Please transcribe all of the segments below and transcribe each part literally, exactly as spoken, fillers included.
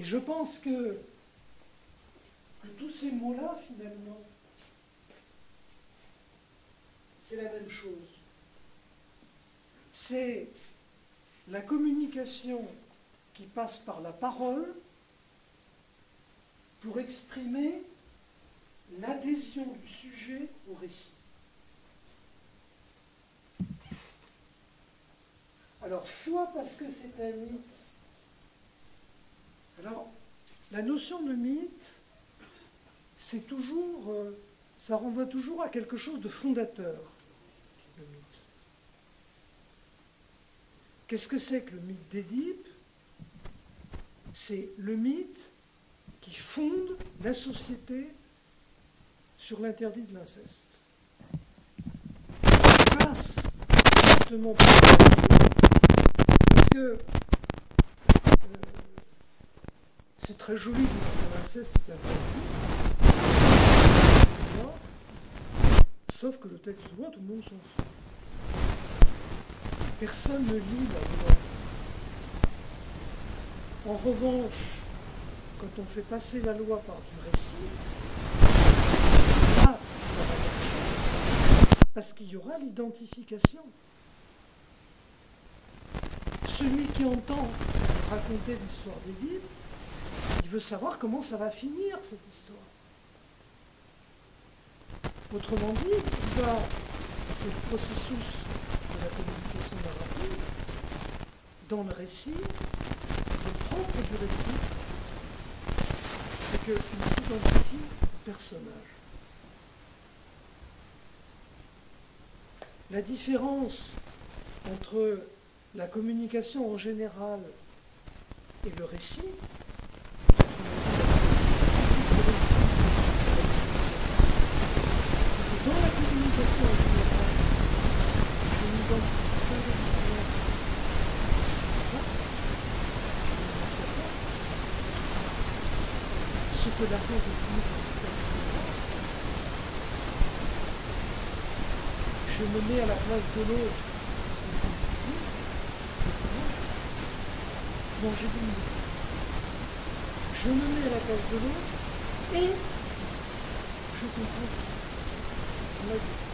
Et je pense que, que tous ces mots-là, finalement, c'est la même chose. C'est la communication qui passe par la parole pour exprimer l'adhésion du sujet au récit. Alors, foi parce que c'est un mythe. Alors, la notion de mythe, c'est toujours, euh, ça renvoie toujours à quelque chose de fondateur, le mythe. Qu'est-ce que c'est que le mythe d'Édipe? C'est le mythe qui fonde la société sur l'interdit de l'inceste. Il passe justement par le récit, parce que euh, c'est très joli de dire que l'inceste est interdit, sauf que le texte de loi, tout le monde s'en fout. Personne ne lit la loi. En revanche, quand on fait passer la loi par du récit, là, ça va marcher. Parce qu'il y aura l'identification. Celui qui entend raconter l'histoire d'Édipe, il veut savoir comment ça va finir, cette histoire. Autrement dit, il va, c'est le processus de la communication narrative, dans le récit, le propre du récit, c'est qu'il s'identifie au personnage. La différence entre la communication en général et le récit, dans la communication en général, je m'identifie symboliquement ce que la France définit comme histoire. Je me mets à la place de l'autre, non, j'ai dit mieux. Je me mets à la place de l'autre et je comprends ça. On l'a dit.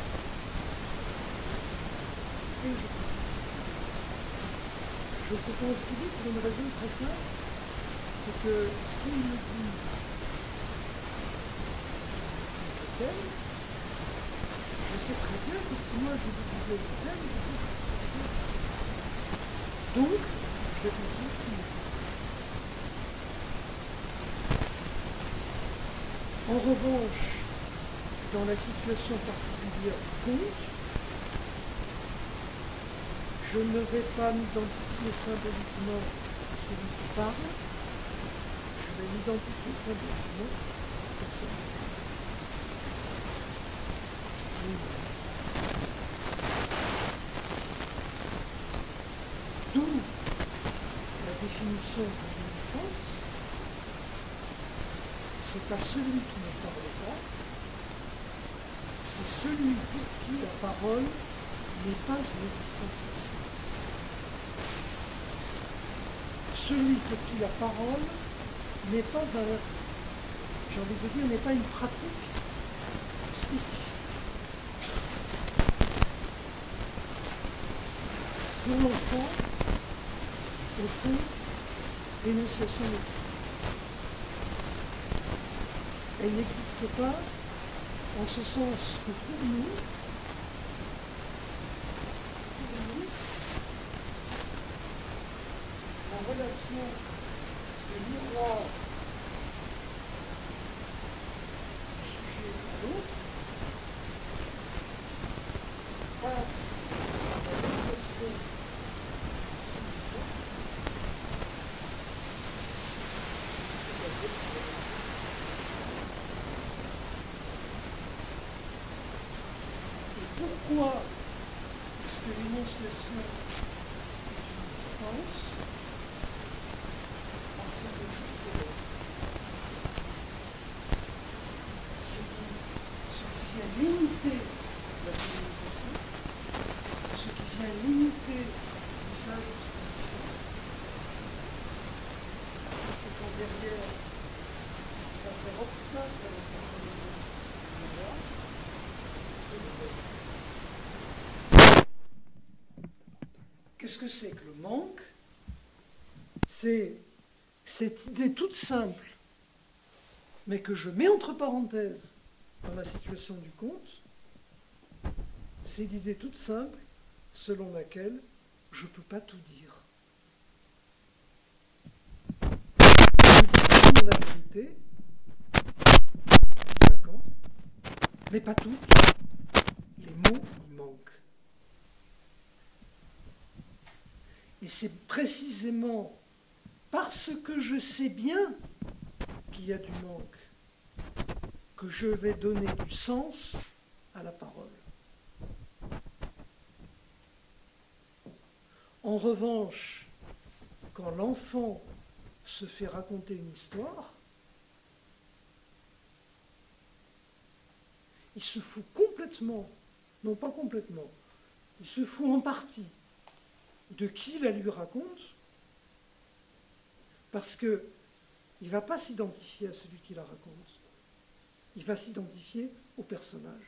Et je comprends. Je comprends ce qu'il dit pour une raison très simple, c'est que s'il me dit je t'aime, je sais très bien que si moi je lui disais je t'aime, je sais ce qui se passe. Donc, je vais comprendre ce qu'il me dit. En revanche, dans la situation particulière du conte, je ne vais pas m'identifier symboliquement à celui qui parle, je vais m'identifier symboliquement à personne. D'où la définition de l'enfance, c'est pas celui qui ne parle pas, c'est celui pour qui la parole n'est pas une distanciation. Celui pour qui la parole n'est pas un, j'ai envie de dire, n'est pas une pratique spécifique. Pour l'enfant, au fond, l'énonciation n'existe. Elle n'existe pas en ce sens que pour nous, pour nous, la relation du miroir du sujet à l'autre passe par la négation. Pourquoi est-ce que l'énonciation est une distance? Parce que je fais ce qui vient limiter la communication, ce qui vient limiter l'usage du signifiant. C'est quand derrière pas faire un certain nombre de devoirs, c'est qu'est-ce que c'est que le manque? C'est cette idée toute simple, mais que je mets entre parenthèses dans la situation du conte, c'est l'idée toute simple selon laquelle je ne peux pas tout dire. Je dis toujours la vérité, dit Lacan, mais pas toutes. Les mots, ils manquent. Et c'est précisément parce que je sais bien qu'il y a du manque que je vais donner du sens à la parole. En revanche, quand l'enfant se fait raconter une histoire, il se fout complètement, non pas complètement, il se fout en partie de qui la lui raconte, parce qu'il ne va pas s'identifier à celui qui la raconte, il va s'identifier au personnage.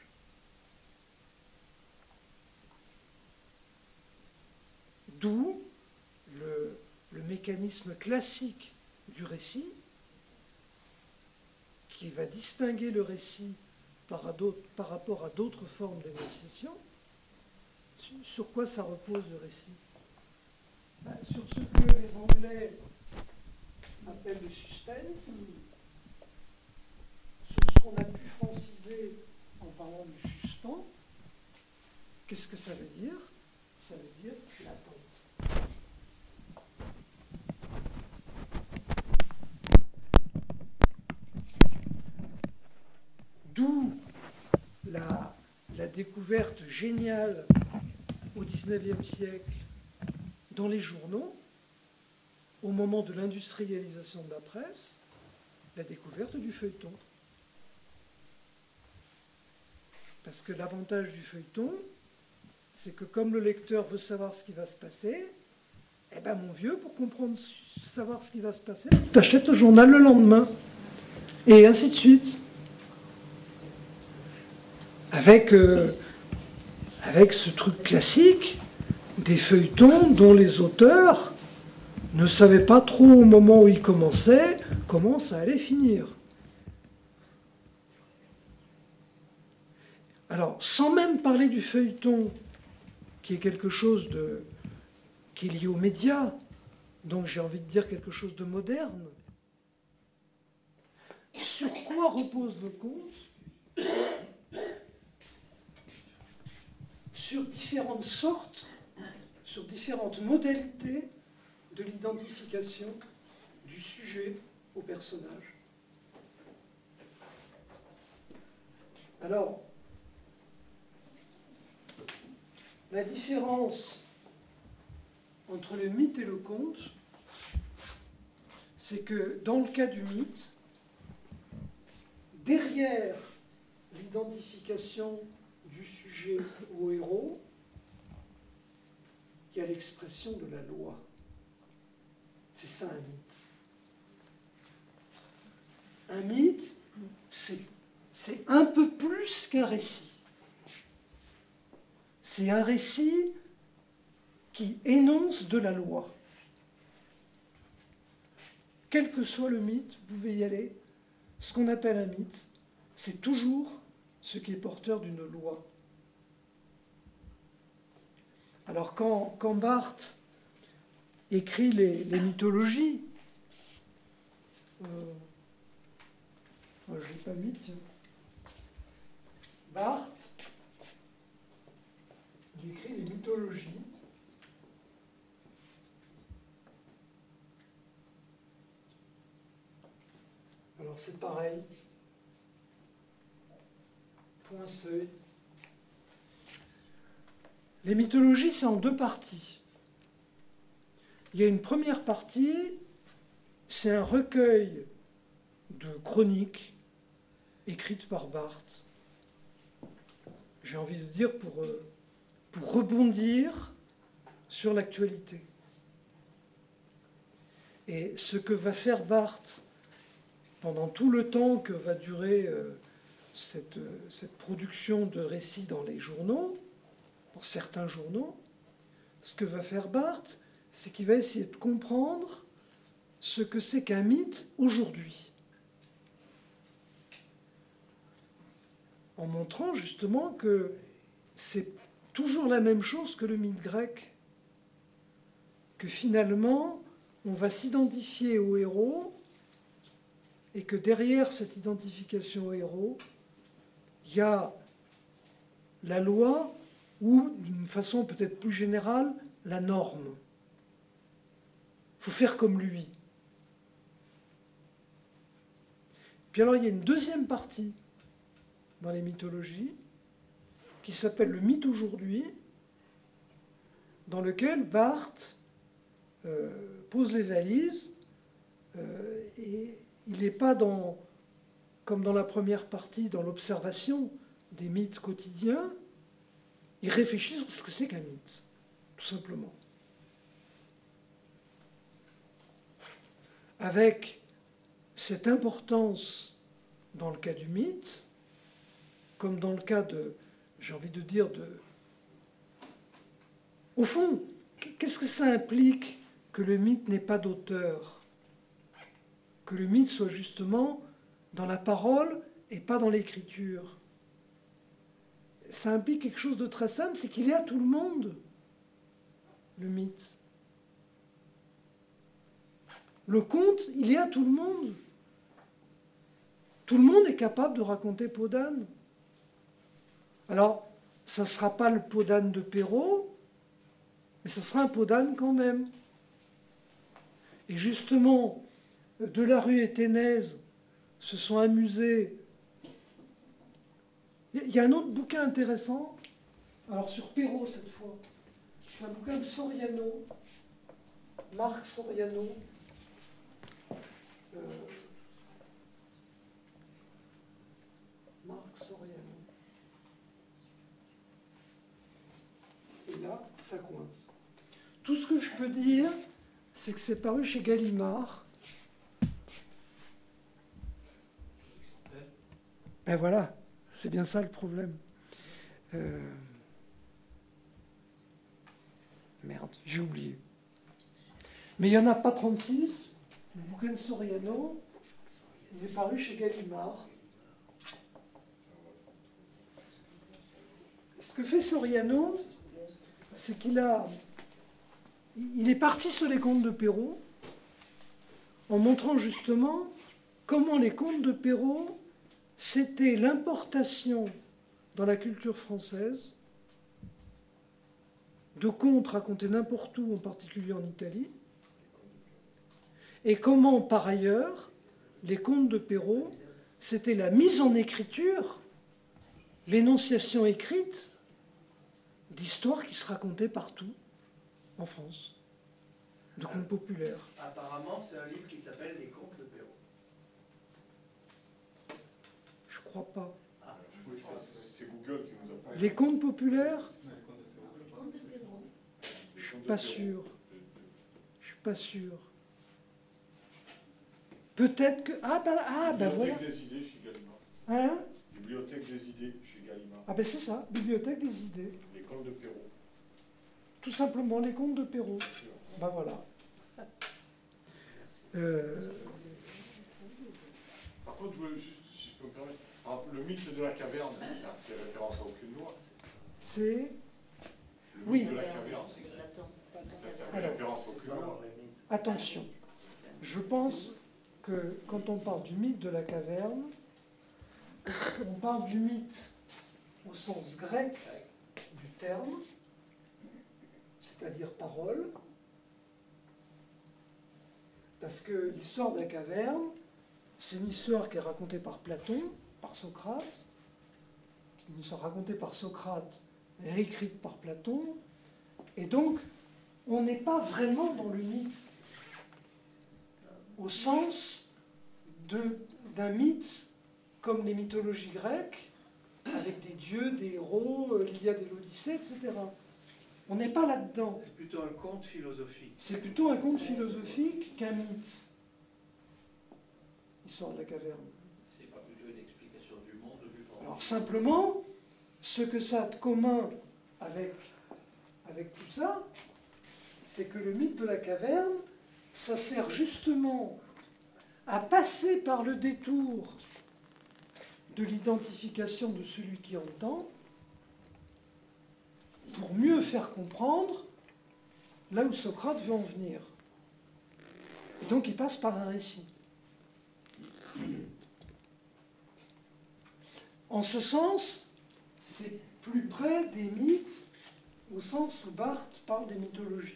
D'où le, le mécanisme classique du récit, qui va distinguer le récit par, par rapport à d'autres formes d'énonciation. Sur quoi ça repose le récit? Ben, sur ce que les Anglais appellent le suspense, sur ce qu'on a pu franciser en parlant du suspens. Qu'est-ce que ça veut dire? Ça veut dire l'attente. D'où la, la découverte géniale au dix-neuvième siècle dans les journaux, au moment de l'industrialisation de la presse, la découverte du feuilleton. Parce que l'avantage du feuilleton, c'est que comme le lecteur veut savoir ce qui va se passer, eh ben mon vieux, pour comprendre, savoir ce qui va se passer, tu achètes le journal le lendemain. Et ainsi de suite. Avec, euh, avec ce truc classique des feuilletons dont les auteurs ne savaient pas trop au moment où ils commençaient comment ça allait finir. Alors, sans même parler du feuilleton, qui est quelque chose de, qui est lié aux médias, donc j'ai envie de dire quelque chose de moderne, sur quoi repose le conte? Sur différentes sortes, sur différentes modalités de l'identification du sujet au personnage. Alors, la différence entre le mythe et le conte, c'est que dans le cas du mythe, derrière l'identification du sujet au héros, il y a l'expression de la loi. C'est ça un mythe. Un mythe, c'est, c'est un peu plus qu'un récit. C'est un récit qui énonce de la loi. Quel que soit le mythe, vous pouvez y aller. Ce qu'on appelle un mythe, c'est toujours ce qui est porteur d'une loi. Alors quand, quand Barthes écrit les, les mythologies, euh, moi je ne l'ai pas mis, tiens. Barthes, il écrit les mythologies. Alors c'est pareil. Point seuil. Les mythologies, c'est en deux parties. Il y a une première partie, c'est un recueil de chroniques écrites par Barthes. J'ai envie de dire pour, pour rebondir sur l'actualité. Et ce que va faire Barthes pendant tout le temps que va durer euh, cette, euh, cette production de récits dans les journaux, dans certains journaux, ce que va faire Barthes, c'est qu'il va essayer de comprendre ce que c'est qu'un mythe aujourd'hui. En montrant justement que c'est toujours la même chose que le mythe grec. Que finalement, on va s'identifier au héros et que derrière cette identification au héros, il y a la loi ou, d'une façon peut-être plus générale, la norme. Il faut faire comme lui. Puis alors, il y a une deuxième partie dans les mythologies qui s'appelle le mythe aujourd'hui, dans lequel Barthes euh, pose les valises euh, et il n'est pas dans, comme dans la première partie, dans l'observation des mythes quotidiens, il réfléchit sur ce que c'est qu'un mythe, tout simplement. Avec cette importance dans le cas du mythe, comme dans le cas de, j'ai envie de dire, de... Au fond, qu'est-ce que ça implique que le mythe n'ait pas d'auteur? Que le mythe soit justement dans la parole et pas dans l'écriture. Ça implique quelque chose de très simple, c'est qu'il est à tout le monde, le mythe. Le conte, il est à tout le monde. Tout le monde est capable de raconter Peau d'âne. Alors, ça ne sera pas le Peau d'âne de Perrault, mais ça sera un Peau d'âne quand même. Et justement, Delarue et Ténèse se sont amusés. Il y a un autre bouquin intéressant, alors sur Perrault cette fois. C'est un bouquin de Soriano, Marc Soriano. Euh, Marc Soriano. Et là, ça coince. Tout ce que je peux dire, c'est que c'est paru chez Gallimard. Ben voilà, c'est bien ça le problème. Euh... Merde, j'ai oublié. Mais il n'y en a pas trente-six. Le bouquin de Soriano, il est paru chez Gallimard. Ce que fait Soriano, c'est qu'il a... Il est parti sur les contes de Perrault en montrant justement comment les contes de Perrault, c'était l'importation dans la culture française de contes racontés n'importe où, en particulier en Italie, et comment, par ailleurs, les contes de Perrault, c'était la mise en écriture, l'énonciation écrite d'histoires qui se racontaient partout en France, de contes populaires. Apparemment, c'est un livre qui s'appelle Les contes de Perrault. Je crois pas. Ah, Oui, c'est Google qui nous a parlé. Les contes populaires? Je suis pas sûr. Je suis pas sûr. Peut-être que... Ah, ben ah, bah, voilà. Bibliothèque des idées chez Gallimard. Hein? Bibliothèque des idées chez Gallimard. Ah ben c'est ça, Bibliothèque des idées. Les contes de Perrault. Tout simplement, les contes de Perrault. Ben voilà. Euh... Par contre, je voulais juste, si je peux me permettre, alors, le mythe de la caverne, ça fait référence à aucune loi. C'est... Le Oui. mythe de la caverne, ça, ça fait Alors, référence à aucune loi. attention. Je pense que quand on parle du mythe de la caverne, on parle du mythe au sens grec du terme, c'est-à-dire parole, parce que l'histoire de la caverne, c'est une histoire qui est racontée par Platon, par Socrate, une histoire racontée par Socrate, réécrite par Platon, et donc on n'est pas vraiment dans le mythe, au sens de, d'un mythe comme les mythologies grecques, avec des dieux, des héros, l'Iliade et l'Odyssée, et cetera. On n'est pas là-dedans. c'est plutôt un conte philosophique. C'est plutôt un conte philosophique qu'un mythe. l'histoire de la caverne. C'est pas plutôt une explication du monde vu par... Alors simplement, ce que ça a de commun avec, avec tout ça, c'est que le mythe de la caverne, ça sert justement à passer par le détour de l'identification de celui qui entend pour mieux faire comprendre là où Socrate veut en venir. Et donc il passe par un récit. En ce sens, c'est plus près des mythes au sens où Barthes parle des mythologies.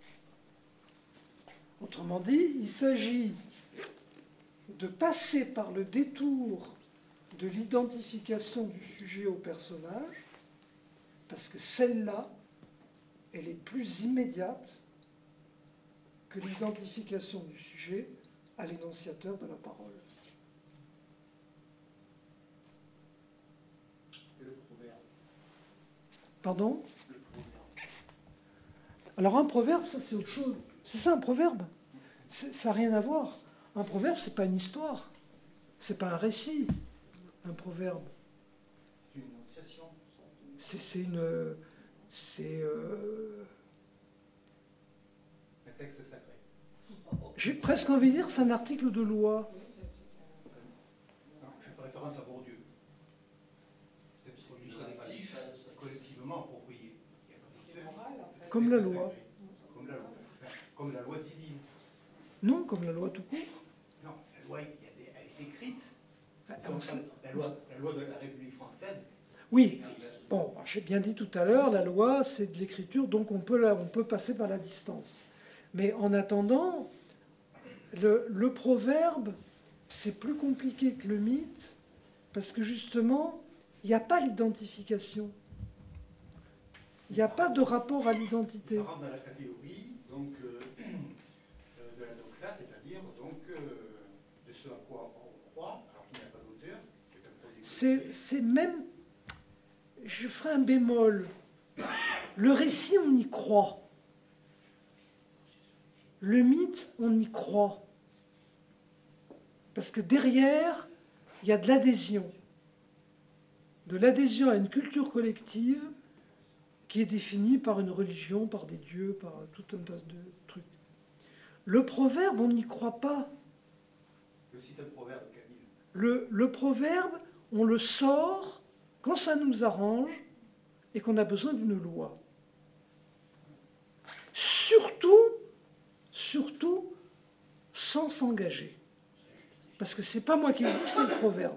Autrement dit, il s'agit de passer par le détour de l'identification du sujet au personnage, parce que celle-là, elle est plus immédiate que l'identification du sujet à l'énonciateur de la parole. Et le proverbe. Pardon? Le proverbe. Alors un proverbe, ça c'est autre chose. C'est ça un proverbe? C'est- Ça n'a rien à voir. Un proverbe, c'est pas une histoire. C'est pas un récit, un proverbe. C'est une énonciation. C'est c'est une... C'est... euh, Un texte sacré. J'ai presque envie de dire c'est un article de loi. Non, je fais référence à Bourdieu. C'est un produit collectif, collectivement approprié. Il y a pas de Comme la texte loi. sacré. Comme la loi. Enfin, comme la loi divine. Non, comme la loi tout court. Non, la loi, il y a des- elle est écrite. Ah, Ils ont on pas- sait- La loi, la loi de la République française. Oui, bon, j'ai bien dit tout à l'heure, la loi, c'est de l'écriture, donc on peut, la- on peut passer par la distance. Mais en attendant, le, le proverbe, c'est plus compliqué que le mythe, parce que justement, il n'y a pas l'identification. Il n'y a pas de rapport à l'identité. Ça rentre dans la catégorie donc, euh, euh, de la doxa, c'est-à-dire donc, euh, de ce à quoi on croit, alors qu'il n'y a pas d'auteur, qui est un produit C'est collectif. c'est même... Je ferai un bémol. Le récit, on y croit. Le mythe, on y croit. Parce que derrière, il y a de l'adhésion. De l'adhésion à une culture collective qui est définie par une religion, par des dieux, par tout un tas de trucs. Le proverbe, on n'y croit pas. Je cite un proverbe, Camille. Le, le proverbe, on le sort quand ça nous arrange et qu'on a besoin d'une loi. Surtout, surtout, sans s'engager. Parce que c'est pas moi qui le dis, c'est le proverbe.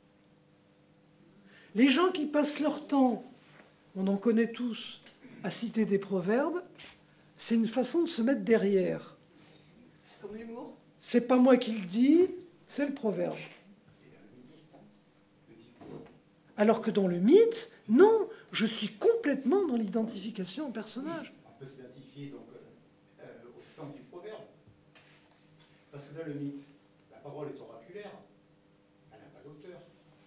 Les gens qui passent leur temps, on en connaît tous, à citer des proverbes, c'est une façon de se mettre derrière. Comme l'humour. C'est pas moi qui le dis, c'est le proverbe. Alors que dans le mythe, non, je suis complètement dans l'identification au personnage. On peut s'identifier donc euh, euh, au sens du proverbe. Parce que dans le mythe, la parole est oraculaire, elle n'a pas d'auteur.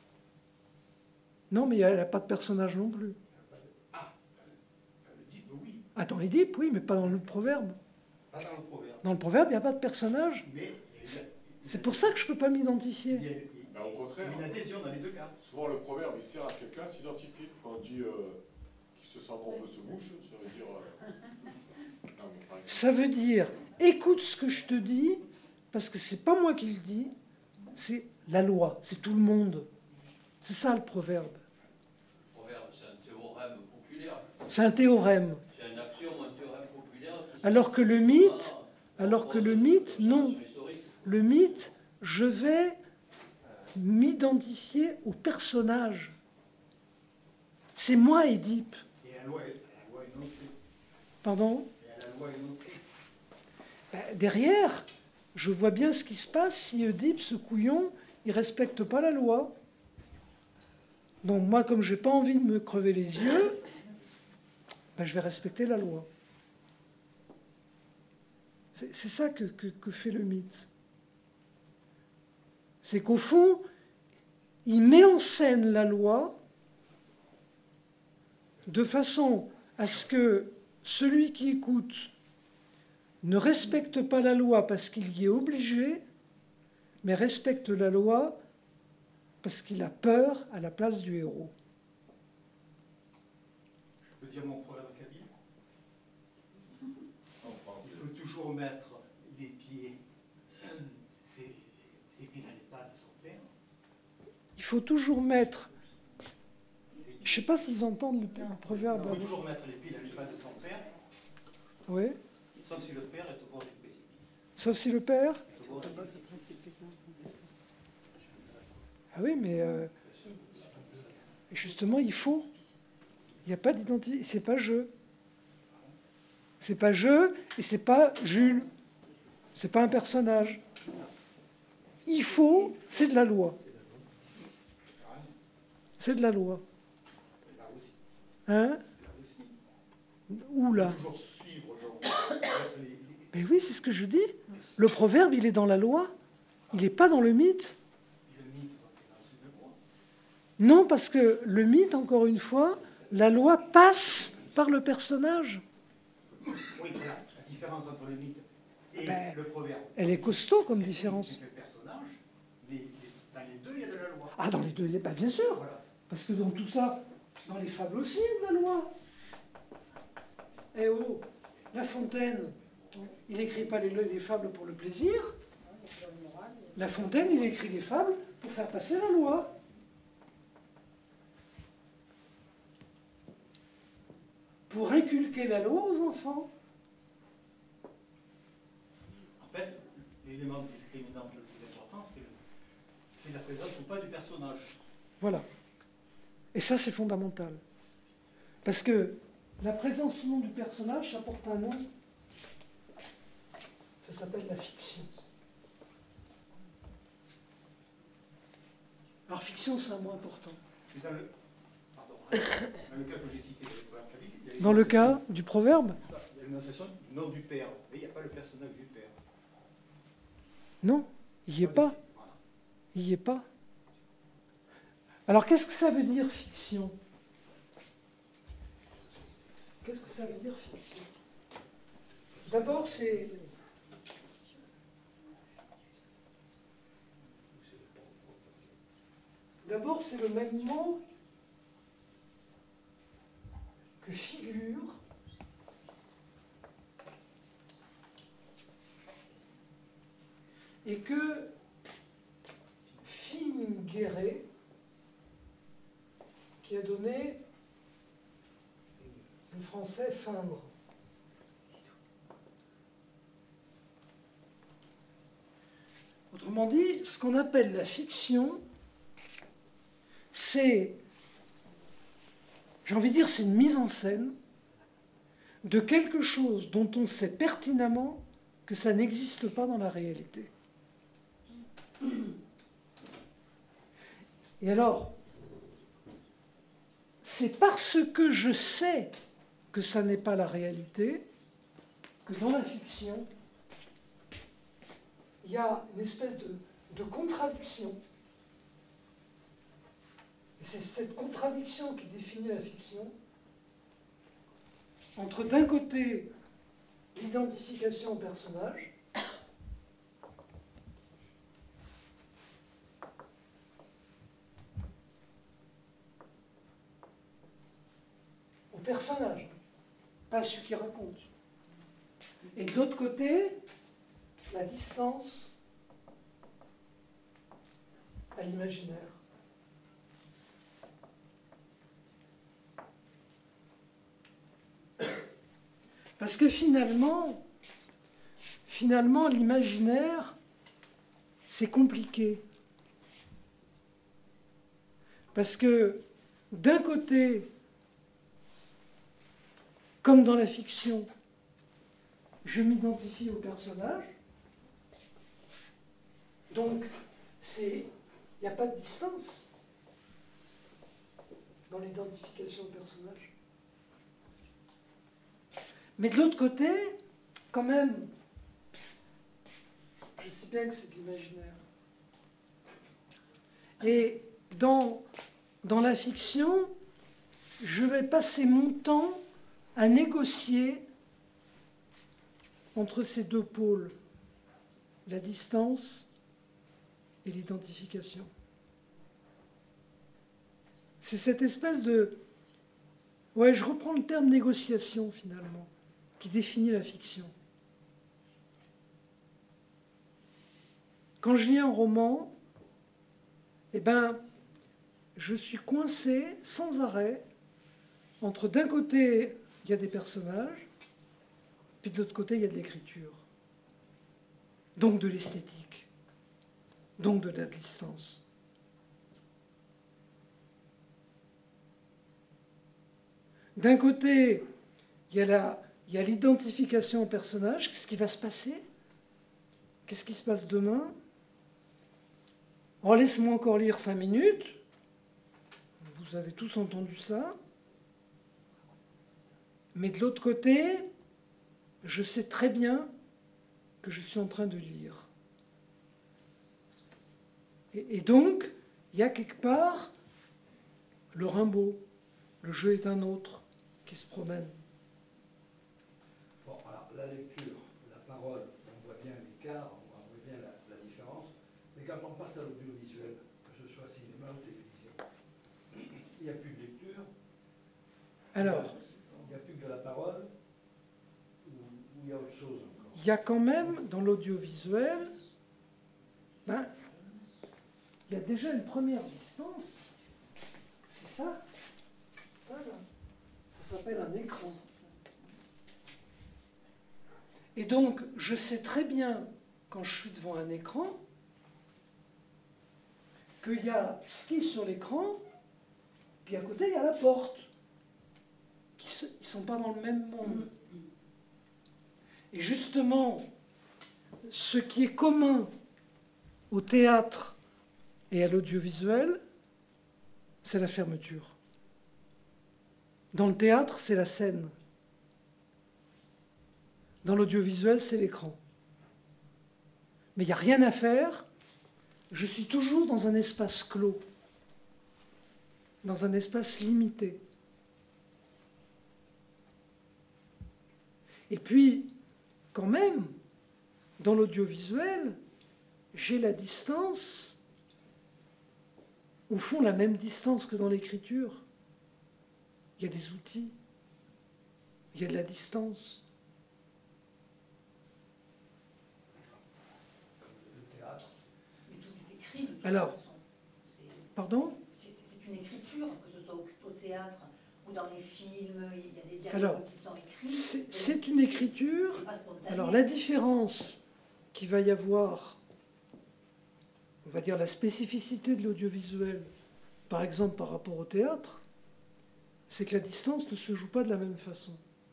Non, mais elle n'a pas de personnage non plus. Elle n'a pas de- Ah, dans le, dans le dit, oui, Ah, dans l'Édipe, oui, mais pas dans le proverbe. pas dans le proverbe. Dans le proverbe, il n'y a pas de personnage. Mais il y a une- C'est pour ça que je ne peux pas il y m'identifier. a, il y a Ben, au contraire, une adhésion dans les deux cas. souvent le proverbe, il sert à quelqu'un à s'identifier. Quand on dit euh, qu'il se sent un peu se mouche, ça veut dire... euh, non, mais par exemple, Ça veut dire, écoute ce que je te dis, parce que c'est pas moi qui le dis, c'est la loi, c'est tout le monde. C'est ça le proverbe. Le proverbe, c'est un théorème populaire. C'est un théorème. C'est un axiome, un théorème populaire. qui- Alors que le mythe, Ah, alors que le de- mythe, de non. observation historique. Le mythe, je vais m'identifier au personnage. C'est moi, Édipe. Et la loi, est- la loi énoncée. Pardon? Et à la loi énoncée. Ben, derrière, je vois bien ce qui se passe si Oedipe, ce couillon, il ne respecte pas la loi. Donc moi, comme je n'ai pas envie de me crever les yeux, ben, je vais respecter la loi. C'est c'est ça que, que- que fait le mythe. C'est qu'au fond, il met en scène la loi de façon à ce que celui qui écoute ne respecte pas la loi parce qu'il y est obligé, mais respecte la loi parce qu'il a peur à la place du héros. Je peux dire mon proverbe kabyle. Il faut toujours mettre les pieds, ses, ses pieds dans les pattes de son père. Il faut toujours mettre... Je ne sais pas s'ils entendent le, le proverbe. Il faut toujours mettre les pieds dans les pattes de son frère. Oui. Sauf si le père est au bord du précipice. Sauf si le père... Est au bord du précipice. Ah oui, mais euh, justement, il faut. Il n'y a pas d'identité. C'est pas je. C'est pas je et c'est pas Jules. C'est pas un personnage. Il faut, c'est de la loi. C'est de la loi. Hein? Où là? Mais oui, c'est ce que je dis. Le proverbe, il est dans la loi. Il n'est pas dans le mythe. Non, parce que le mythe, encore une fois, la loi passe par le personnage. Oui, voilà, la différence entre le mythe et Ben, le proverbe. Elle est costaud comme C'est différence. le personnage, mais dans les deux, il y a de la loi. Ah, dans les deux, il est pas bien sûr. Voilà. Parce que dans tout ça, dans les fables aussi, il y a de la loi. Eh oh, La Fontaine, il n'écrit pas les, les fables pour le plaisir. La Fontaine, il écrit les fables pour faire passer la loi. Pour inculquer la loi aux enfants. En fait, l'élément discriminant le plus important, c'est- c'est la présence ou pas du personnage. Voilà. Et ça, c'est fondamental. Parce que la présence ou non du personnage, ça porte un nom. Ça s'appelle la fiction. Alors, fiction, c'est un mot important. Et Dans le, pardon, dans le cas que j'ai cité, le proverbe kabyle, il y a une Dans le énonciation- cas du proverbe, il y a l'énonciation du nom du père, mais il n'y a pas le personnage du père. non, il n'y est pas. Voilà. Il n'y est pas. Alors, qu'est-ce que ça veut dire, fiction? Qu'est-ce que ça veut dire, fiction? D'abord, c'est... D'abord, c'est le même mot que figure et que fingere, qui a donné le français feindre. Autrement dit, ce qu'on appelle la fiction, c'est, j'ai envie de dire, c'est une mise en scène de quelque chose dont on sait pertinemment que ça n'existe pas dans la réalité. Et alors, c'est parce que je sais que ça n'est pas la réalité que dans la fiction, il y a une espèce de, de contradiction. Et c'est cette contradiction qui définit la fiction entre d'un côté l'identification au personnage au personnage, pas celui qui raconte. Et de l'autre côté, la distance à l'imaginaire. Parce que finalement, finalement, l'imaginaire, c'est compliqué. Parce que d'un côté, comme dans la fiction, je m'identifie au personnage, donc il n'y a pas de distance dans l'identification au personnage. Mais de l'autre côté, quand même, je sais bien que c'est de l'imaginaire. Et dans, dans la fiction, je vais passer mon temps à négocier entre ces deux pôles, la distance et l'identification. C'est cette espèce de... Ouais, je reprends le terme négociation, finalement, qui définit la fiction. Quand je lis un roman, eh ben, je suis coincé sans arrêt entre, d'un côté, il y a des personnages, puis de l'autre côté, il y a de l'écriture. Donc de l'esthétique. Donc de la distance. D'un côté, il y a la, il y a l'identification au personnage, qu'est-ce qui va se passer? Qu'est-ce qui se passe demain? Oh, laisse-moi encore lire cinq minutes. Vous avez tous entendu ça. Mais de l'autre côté, je sais très bien que je suis en train de lire. Et, et donc, il y a quelque part le Rimbaud, le jeu est un autre, qui se promène. Bon, alors, la lecture, la parole, on voit bien l'écart, on voit bien la, la différence. Mais quand on passe à l'audiovisuel, que ce soit cinéma ou télévision, il n'y a plus de lecture. Alors, il n'y a plus que de la parole, ou, ou il y a autre chose encore. Il y a quand même, dans l'audiovisuel, ben, il y a déjà une première distance. C'est ça. Ça, là. Ça s'appelle un écran. Et donc, je sais très bien, quand je suis devant un écran, qu'il y a ce qui est sur l'écran, puis à côté, il y a la porte. Ils ne sont pas dans le même monde. Et justement, ce qui est commun au théâtre et à l'audiovisuel, c'est la fermeture. Dans le théâtre, c'est la scène. Dans l'audiovisuel, c'est l'écran. Mais il n'y a rien à faire. Je suis toujours dans un espace clos, dans un espace limité. Et puis, quand même, dans l'audiovisuel, j'ai la distance, au fond la même distance que dans l'écriture. Il y a des outils, il y a de la distance. Le théâtre. Mais tout est écrit. De toute Alors, façon. pardon? C'est une écriture, que ce soit au, au théâtre ou dans les films, il y a des dialogues Alors, qui sont écrits. C'est une écriture. C'est pas spontané. Alors la différence qu'il va y avoir, on va dire la spécificité de l'audiovisuel, par exemple par rapport au théâtre, c'est que la distance ne se joue pas de la même façon.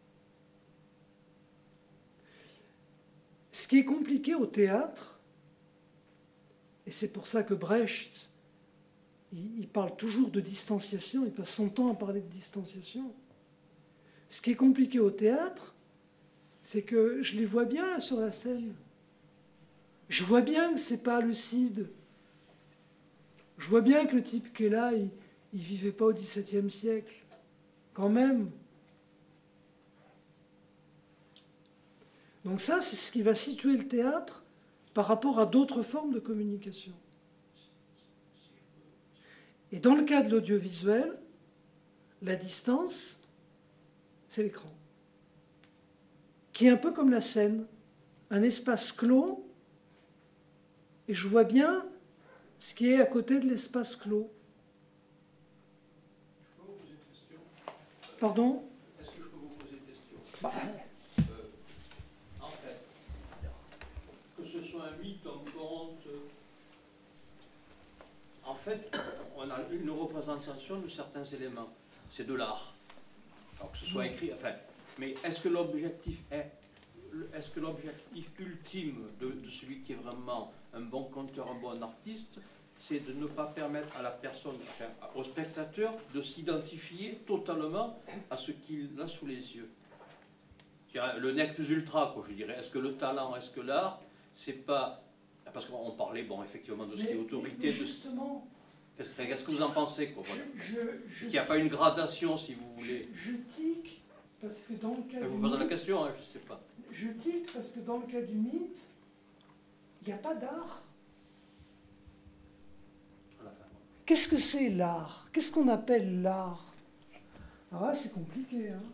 Ce qui est compliqué au théâtre, et c'est pour ça que Brecht, il, il parle toujours de distanciation, il passe son temps à parler de distanciation. Ce qui est compliqué au théâtre, c'est que je les vois bien là sur la scène. Je vois bien que c'est pas le Cid. Je vois bien que le type qui est là, il ne vivait pas au dix-septième siècle. Quand même. Donc ça, c'est ce qui va situer le théâtre par rapport à d'autres formes de communication. Et dans le cas de l'audiovisuel, la distance, c'est l'écran, qui est un peu comme la scène, un espace clos, et je vois bien ce qui est à côté de l'espace clos. Je peux vous poser une question? Pardon? Est-ce que je peux vous poser une question? Bah, euh, En fait, que ce soit un mythe, un conte, en fait, on a une représentation de certains éléments. C'est de l'art. Alors que ce soit écrit, enfin, mais est-ce que l'objectif est, est-ce que l'objectif ultime de, de celui qui est vraiment un bon conteur, un bon artiste, c'est de ne pas permettre à la personne, enfin, au spectateur, de s'identifier totalement à ce qu'il a sous les yeux. Le nec plus ultra, quoi, je dirais. Est-ce que le talent, est-ce que l'art, c'est pas... Parce qu'on parlait, bon, effectivement, de ce qui est autorité. Mais justement... Qu'est-ce que vous en pensez, quoi, voilà. Qu'il n'y a pas une gradation, si vous voulez. Je, je tique, parce que dans le cas Je du vous pose mythe... la question, hein, je ne sais pas. Je tique parce que dans le cas du mythe, il n'y a pas d'art. qu'est-ce que c'est l'art? Qu'est-ce qu'on appelle l'art? Alors là, c'est compliqué. Hein.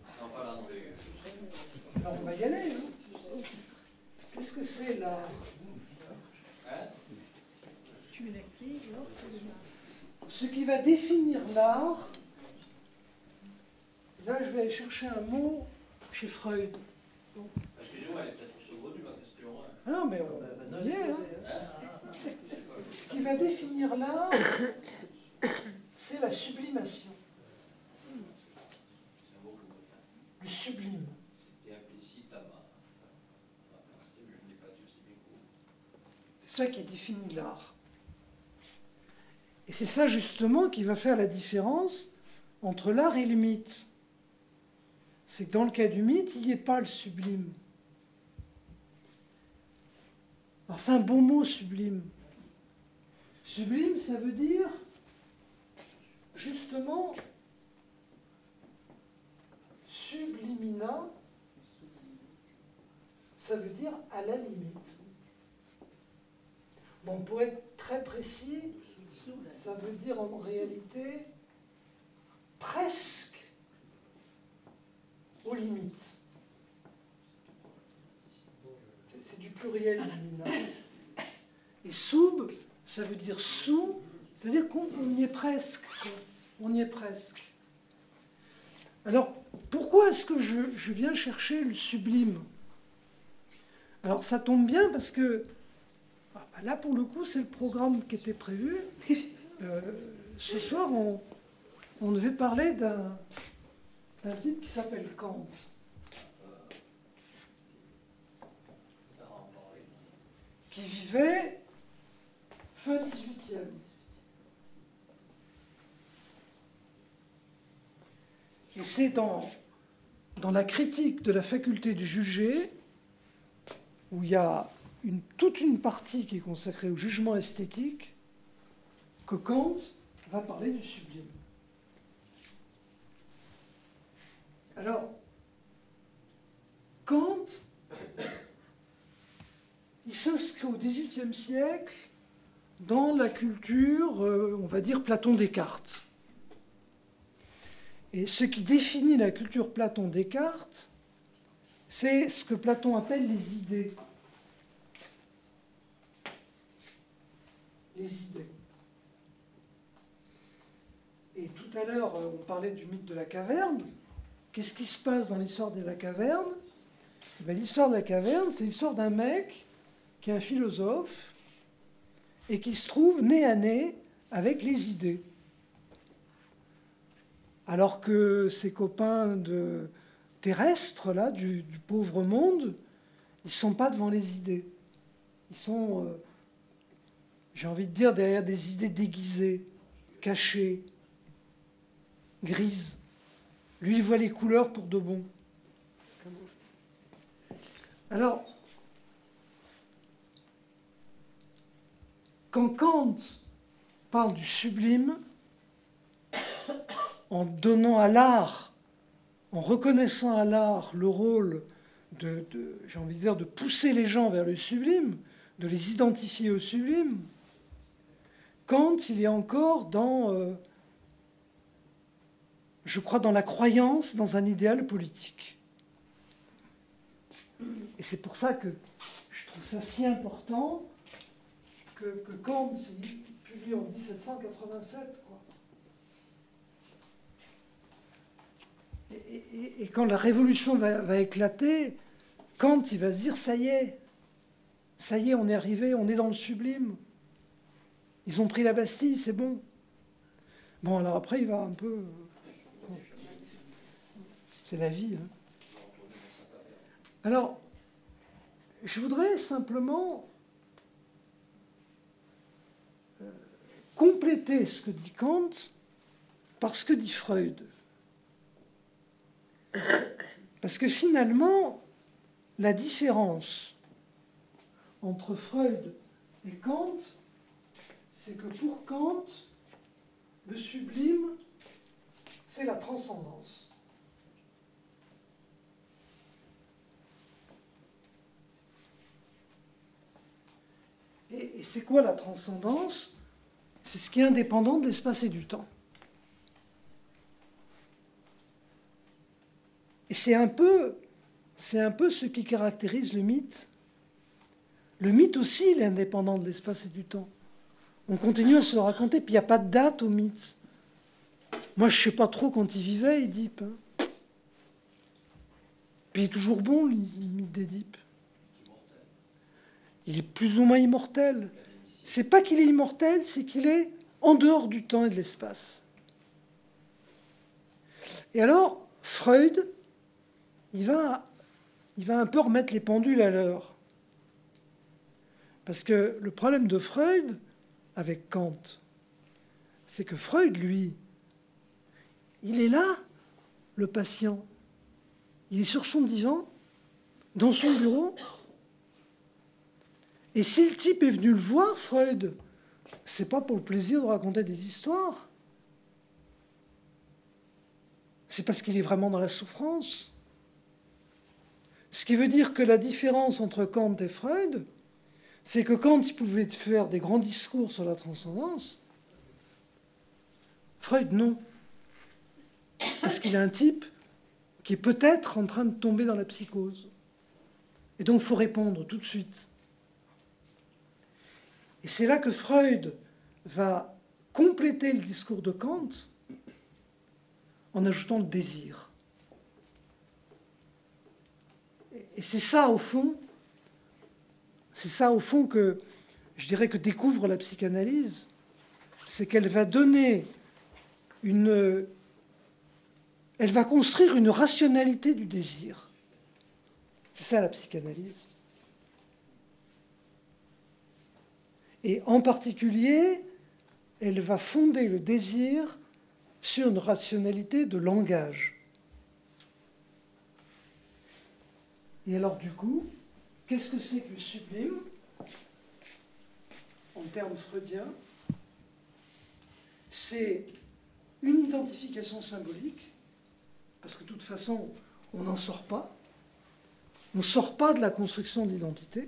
Alors on va y aller. Hein. Qu'est-ce que c'est l'art? Ce qui va définir l'art, là je vais aller chercher un mot chez Freud. Excusez-moi, elle est peut-être saugrenue ma question. Ah non, mais on, on y est. Hein. Ce qui va définir l'art, c'est la sublimation. Le sublime. C'est ça qui définit l'art. Et c'est ça justement qui va faire la différence entre l'art et le mythe. C'est que dans le cas du mythe, il n'y ait pas le sublime. Alors c'est un bon mot, sublime. Sublime, ça veut dire justement sublimina, ça veut dire à la limite. Bon, pour être très précis, ça veut dire en réalité presque aux limites. C'est du pluriel lumina. Et sub, ça veut dire sous, c'est-à-dire qu'on y est presque. On y est presque. Alors, pourquoi est-ce que je, je viens chercher le sublime? Alors, ça tombe bien parce que là, pour le coup, c'est le programme qui était prévu. Euh, ce soir, on, on devait parler d'un d'un type qui s'appelle Kant. Qui vivait fin dix-huitième. Et c'est dans, dans la critique de la faculté de juger, où il y a Une, toute une partie qui est consacrée au jugement esthétique, que Kant va parler du sublime. Alors, Kant, il s'inscrit au dix-huitième siècle dans la culture, euh, on va dire, Platon-Descartes. Et ce qui définit la culture Platon-Descartes, c'est ce que Platon appelle les idées. Les idées. Et tout à l'heure, on parlait du mythe de la caverne. Qu'est-ce qui se passe dans l'histoire de la caverne? Eh bien, l'histoire de la caverne, c'est l'histoire d'un mec qui est un philosophe et qui se trouve nez à nez avec les idées. Alors que ses copains de terrestres, là, du, du pauvre monde, ils ne sont pas devant les idées. Ils sont... Euh, j'ai envie de dire, derrière des idées déguisées, cachées, grises. Lui, il voit les couleurs pour de bon. Alors, quand Kant parle du sublime, en donnant à l'art, en reconnaissant à l'art le rôle de, de j'ai envie de dire, de pousser les gens vers le sublime, de les identifier au sublime, Kant, il est encore dans, euh, je crois, dans la croyance dans un idéal politique. Et c'est pour ça que je trouve ça si important que, que Kant s'est publié en dix-sept cent quatre-vingt-sept, quoi. Et, et, et quand la révolution va, va éclater, Kant, il va se dire, ça y est, ça y est, on est arrivé, on est dans le sublime. Ils ont pris la Bastille, c'est bon. Bon, alors après, il va un peu... C'est la vie. Hein. Alors, je voudrais simplement euh, compléter ce que dit Kant par ce que dit Freud. Parce que finalement, la différence entre Freud et Kant, c'est que pour Kant, le sublime, c'est la transcendance. Et, et c'est quoi la transcendance? c'est ce qui est indépendant de l'espace et du temps. Et c'est un peu, c'est un peu ce qui caractérise le mythe. Le mythe aussi, il est indépendant de l'espace et du temps. On continue à se le raconter, puis il n'y a pas de date au mythe. Moi, je ne sais pas trop quand il vivait, Édipe. Hein. Puis il est toujours bon, le mythe d'Édipe. Il est plus ou moins immortel. C'est pas qu'il est immortel, c'est qu'il est en dehors du temps et de l'espace. Et alors, Freud, il va, il va un peu remettre les pendules à l'heure. Parce que le problème de Freud, avec Kant, c'est que Freud, lui, il est là, le patient. Il est sur son divan, dans son bureau. Et si le type est venu le voir, Freud, c'est pas pour le plaisir de raconter des histoires. C'est parce qu'il est vraiment dans la souffrance. Ce qui veut dire que la différence entre Kant et Freud, c'est que Kant, il pouvait faire des grands discours sur la transcendance. Freud, non. Parce qu'il est un type qui est peut-être en train de tomber dans la psychose. Et donc, il faut répondre tout de suite. Et c'est là que Freud va compléter le discours de Kant en ajoutant le désir. Et c'est ça, au fond, c'est ça, au fond, que je dirais que découvre la psychanalyse. C'est qu'elle va donner une... Elle va construire une rationalité du désir. C'est ça, la psychanalyse. Et en particulier, elle va fonder le désir sur une rationalité de langage. Et alors, du coup, qu'est-ce que c'est que le sublime, en termes freudiens? C'est une identification symbolique, parce que de toute façon, on n'en sort pas. On ne sort pas de la construction d'identité.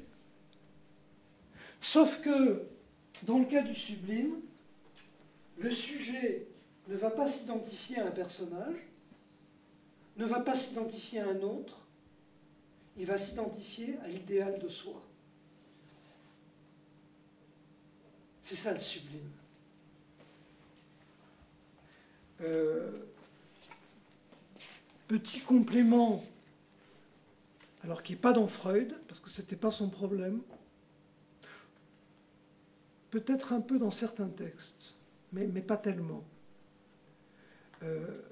Sauf que, dans le cas du sublime, le sujet ne va pas s'identifier à un personnage, ne va pas s'identifier à un autre, il va s'identifier à l'idéal de soi. C'est ça le sublime. Euh, petit complément, alors qui n'est pas dans Freud, parce que ce n'était pas son problème, peut-être un peu dans certains textes, mais, mais pas tellement. Il euh, ne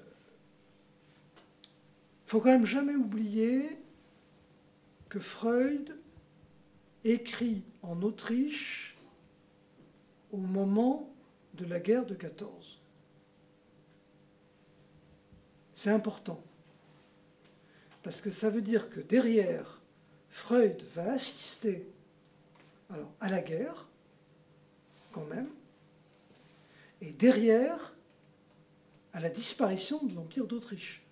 faut quand même jamais oublier que Freud écrit en Autriche au moment de la guerre de quatorze. C'est important, parce que ça veut dire que derrière, Freud va assister alors, à la guerre, quand même, et derrière, à la disparition de l'Empire d'Autriche.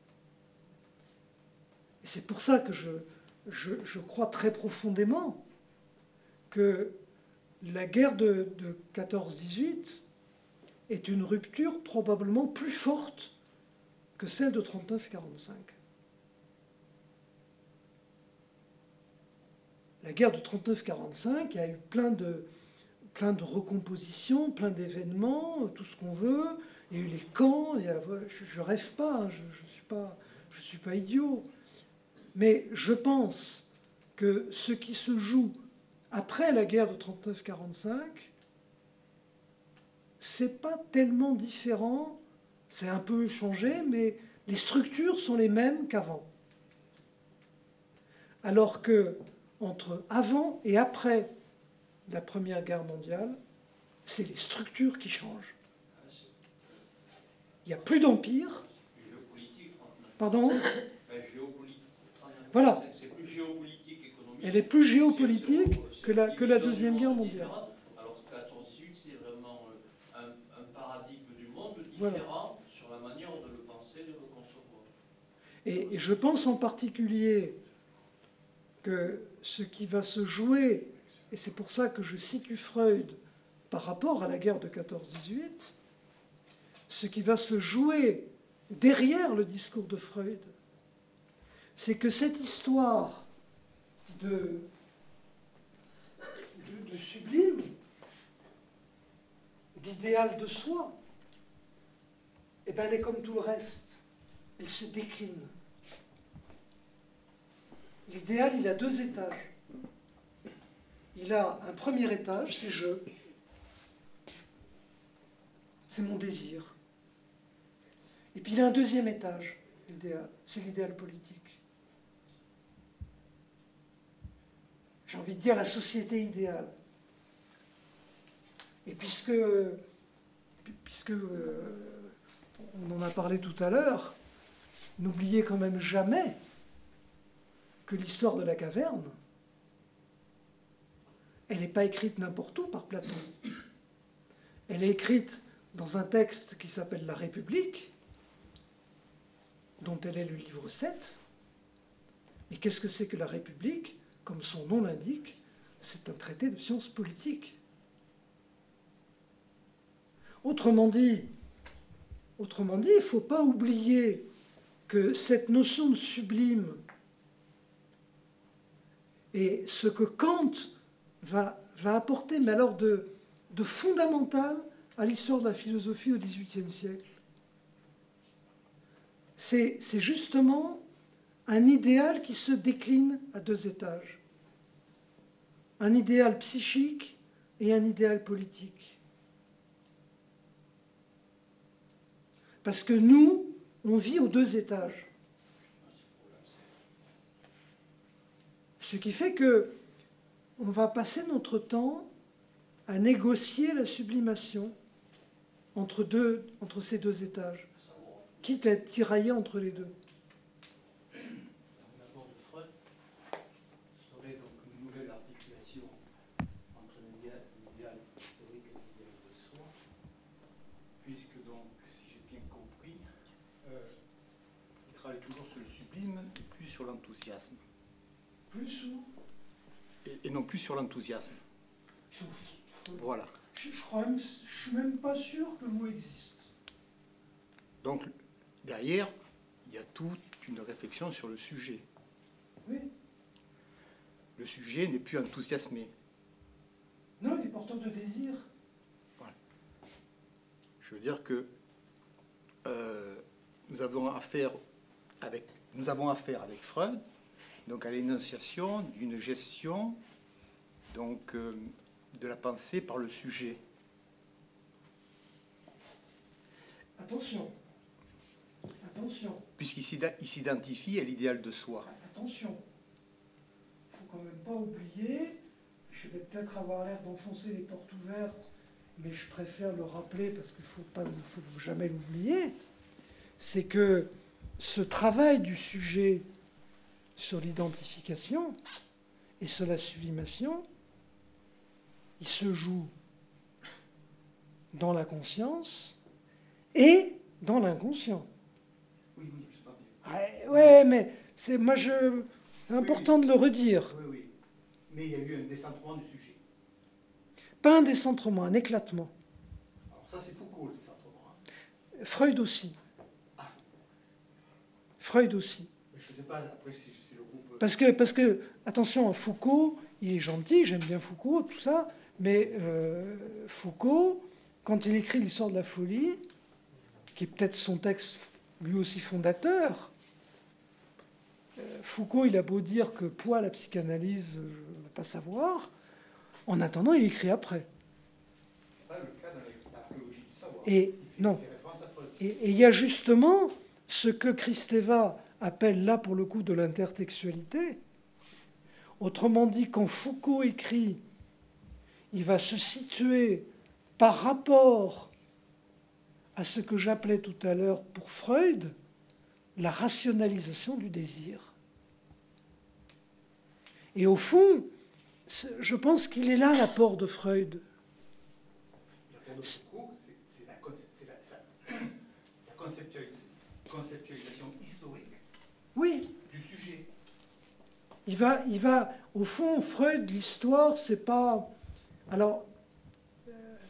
Et c'est pour ça que je, je, je crois très profondément que la guerre de, de quatorze dix-huit est une rupture probablement plus forte que celle de trente-neuf quarante-cinq. La guerre de trente-neuf quarante-cinq, il y a eu plein de, plein de recompositions, plein d'événements, tout ce qu'on veut. Il y a eu les camps, il y a, je ne rêve pas, je ne suis pas, je suis pas idiot. Mais je pense que ce qui se joue après la guerre de trente-neuf quarante-cinq, c'est pas tellement différent. C'est un peu changé, mais les structures sont les mêmes qu'avant. Alors que entre avant et après la Première Guerre mondiale, c'est les structures qui changent. Il n'y a plus d'empire. Pardon ? Voilà. Elle est plus géopolitique que la, que la Deuxième Guerre mondiale. Alors que quatorze dix-huit, c'est vraiment un, un paradigme du monde différent voilà. Sur la manière de le penser, de le concevoir. Et, et je pense en particulier que ce qui va se jouer, et c'est pour ça que je situe Freud par rapport à la guerre de quatorze dix-huit, ce qui va se jouer derrière le discours de Freud, c'est que cette histoire de, de, de sublime, d'idéal de soi, eh ben, elle est comme tout le reste, elle se décline. L'idéal, il a deux étages. Il a un premier étage, c'est je. C'est mon désir. Et puis il a un deuxième étage, l'idéal. C'est l'idéal politique. J'ai envie de dire la société idéale. Et puisque, puisque euh, on en a parlé tout à l'heure, n'oubliez quand même jamais que l'histoire de la caverne, elle n'est pas écrite n'importe où par Platon. Elle est écrite dans un texte qui s'appelle La République, dont elle est le livre sept. Mais qu'est-ce que c'est que La République? Comme son nom l'indique, c'est un traité de sciences politiques. Autrement dit, autrement dit, il ne faut pas oublier que cette notion de sublime et ce que Kant va, va apporter, mais alors de, de fondamental à l'histoire de la philosophie au dix-huitième siècle, c'est justement un idéal qui se décline à deux étages. Un idéal psychique et un idéal politique. Parce que nous, on vit aux deux étages. Ce qui fait que on va passer notre temps à négocier la sublimation entre, deux, entre ces deux étages, quitte à être tiraillé entre les deux. L'apport de Freud serait donc une nouvelle articulation entre l'idéal historique et l'idéal de soi, puisque donc, si j'ai bien compris, euh, il travaille toujours sur le sublime et plus sur l'enthousiasme. Plus ou Et, et non plus sur l'enthousiasme. Voilà. Je ne suis même pas sûr que le mot existe. Donc, derrière, il y a toute une réflexion sur le sujet. Oui. Le sujet n'est plus enthousiasmé. Non, il est porteur de désir. Voilà. Je veux dire que euh, nous avons affaire avec, nous avons affaire avec Freud, donc à l'énonciation d'une gestion donc, euh, de la pensée par le sujet. Attention. Attention. Puisqu'il s'identifie à l'idéal de soi. Attention. Il ne faut quand même pas oublier, je vais peut-être avoir l'air d'enfoncer les portes ouvertes, mais je préfère le rappeler parce qu'il ne faut, faut jamais l'oublier, c'est que ce travail du sujet sur l'identification et sur la sublimation, il se joue dans la conscience et dans l'inconscient. Oui, oui, c'est pas Ouais, bien. ouais, mais c'est moi je c'est important oui, oui. de le redire. Oui, oui. Mais il y a eu un décentrement du sujet. Pas un décentrement, un éclatement. Alors ça, c'est Foucault, le décentrement. Hein. Freud aussi. Ah. Freud aussi. Mais je ne sais pas, après, si c'est le groupe... Parce que, parce que, attention, Foucault, il est gentil, j'aime bien Foucault, tout ça, mais euh, Foucault, quand il écrit l'histoire de la folie, qui est peut-être son texte lui aussi fondateur, euh, Foucault, il a beau dire que Poix, la psychanalyse, je ne veux pas savoir, en attendant, il écrit après. C'est pas le cas dans l'archéologie du savoir. Et non. Et il y a justement ce que Kristeva appelle là, pour le coup, de l'intertextualité. Autrement dit, quand Foucault écrit, il va se situer par rapport à ce que j'appelais tout à l'heure pour Freud, la rationalisation du désir. Et au fond, je pense qu'il est là l'apport de Freud. L'apport de Foucault, c'est la, la, la conceptualisation historique oui. du sujet. Il va, il va, au fond, Freud, l'histoire, c'est pas... Alors, euh,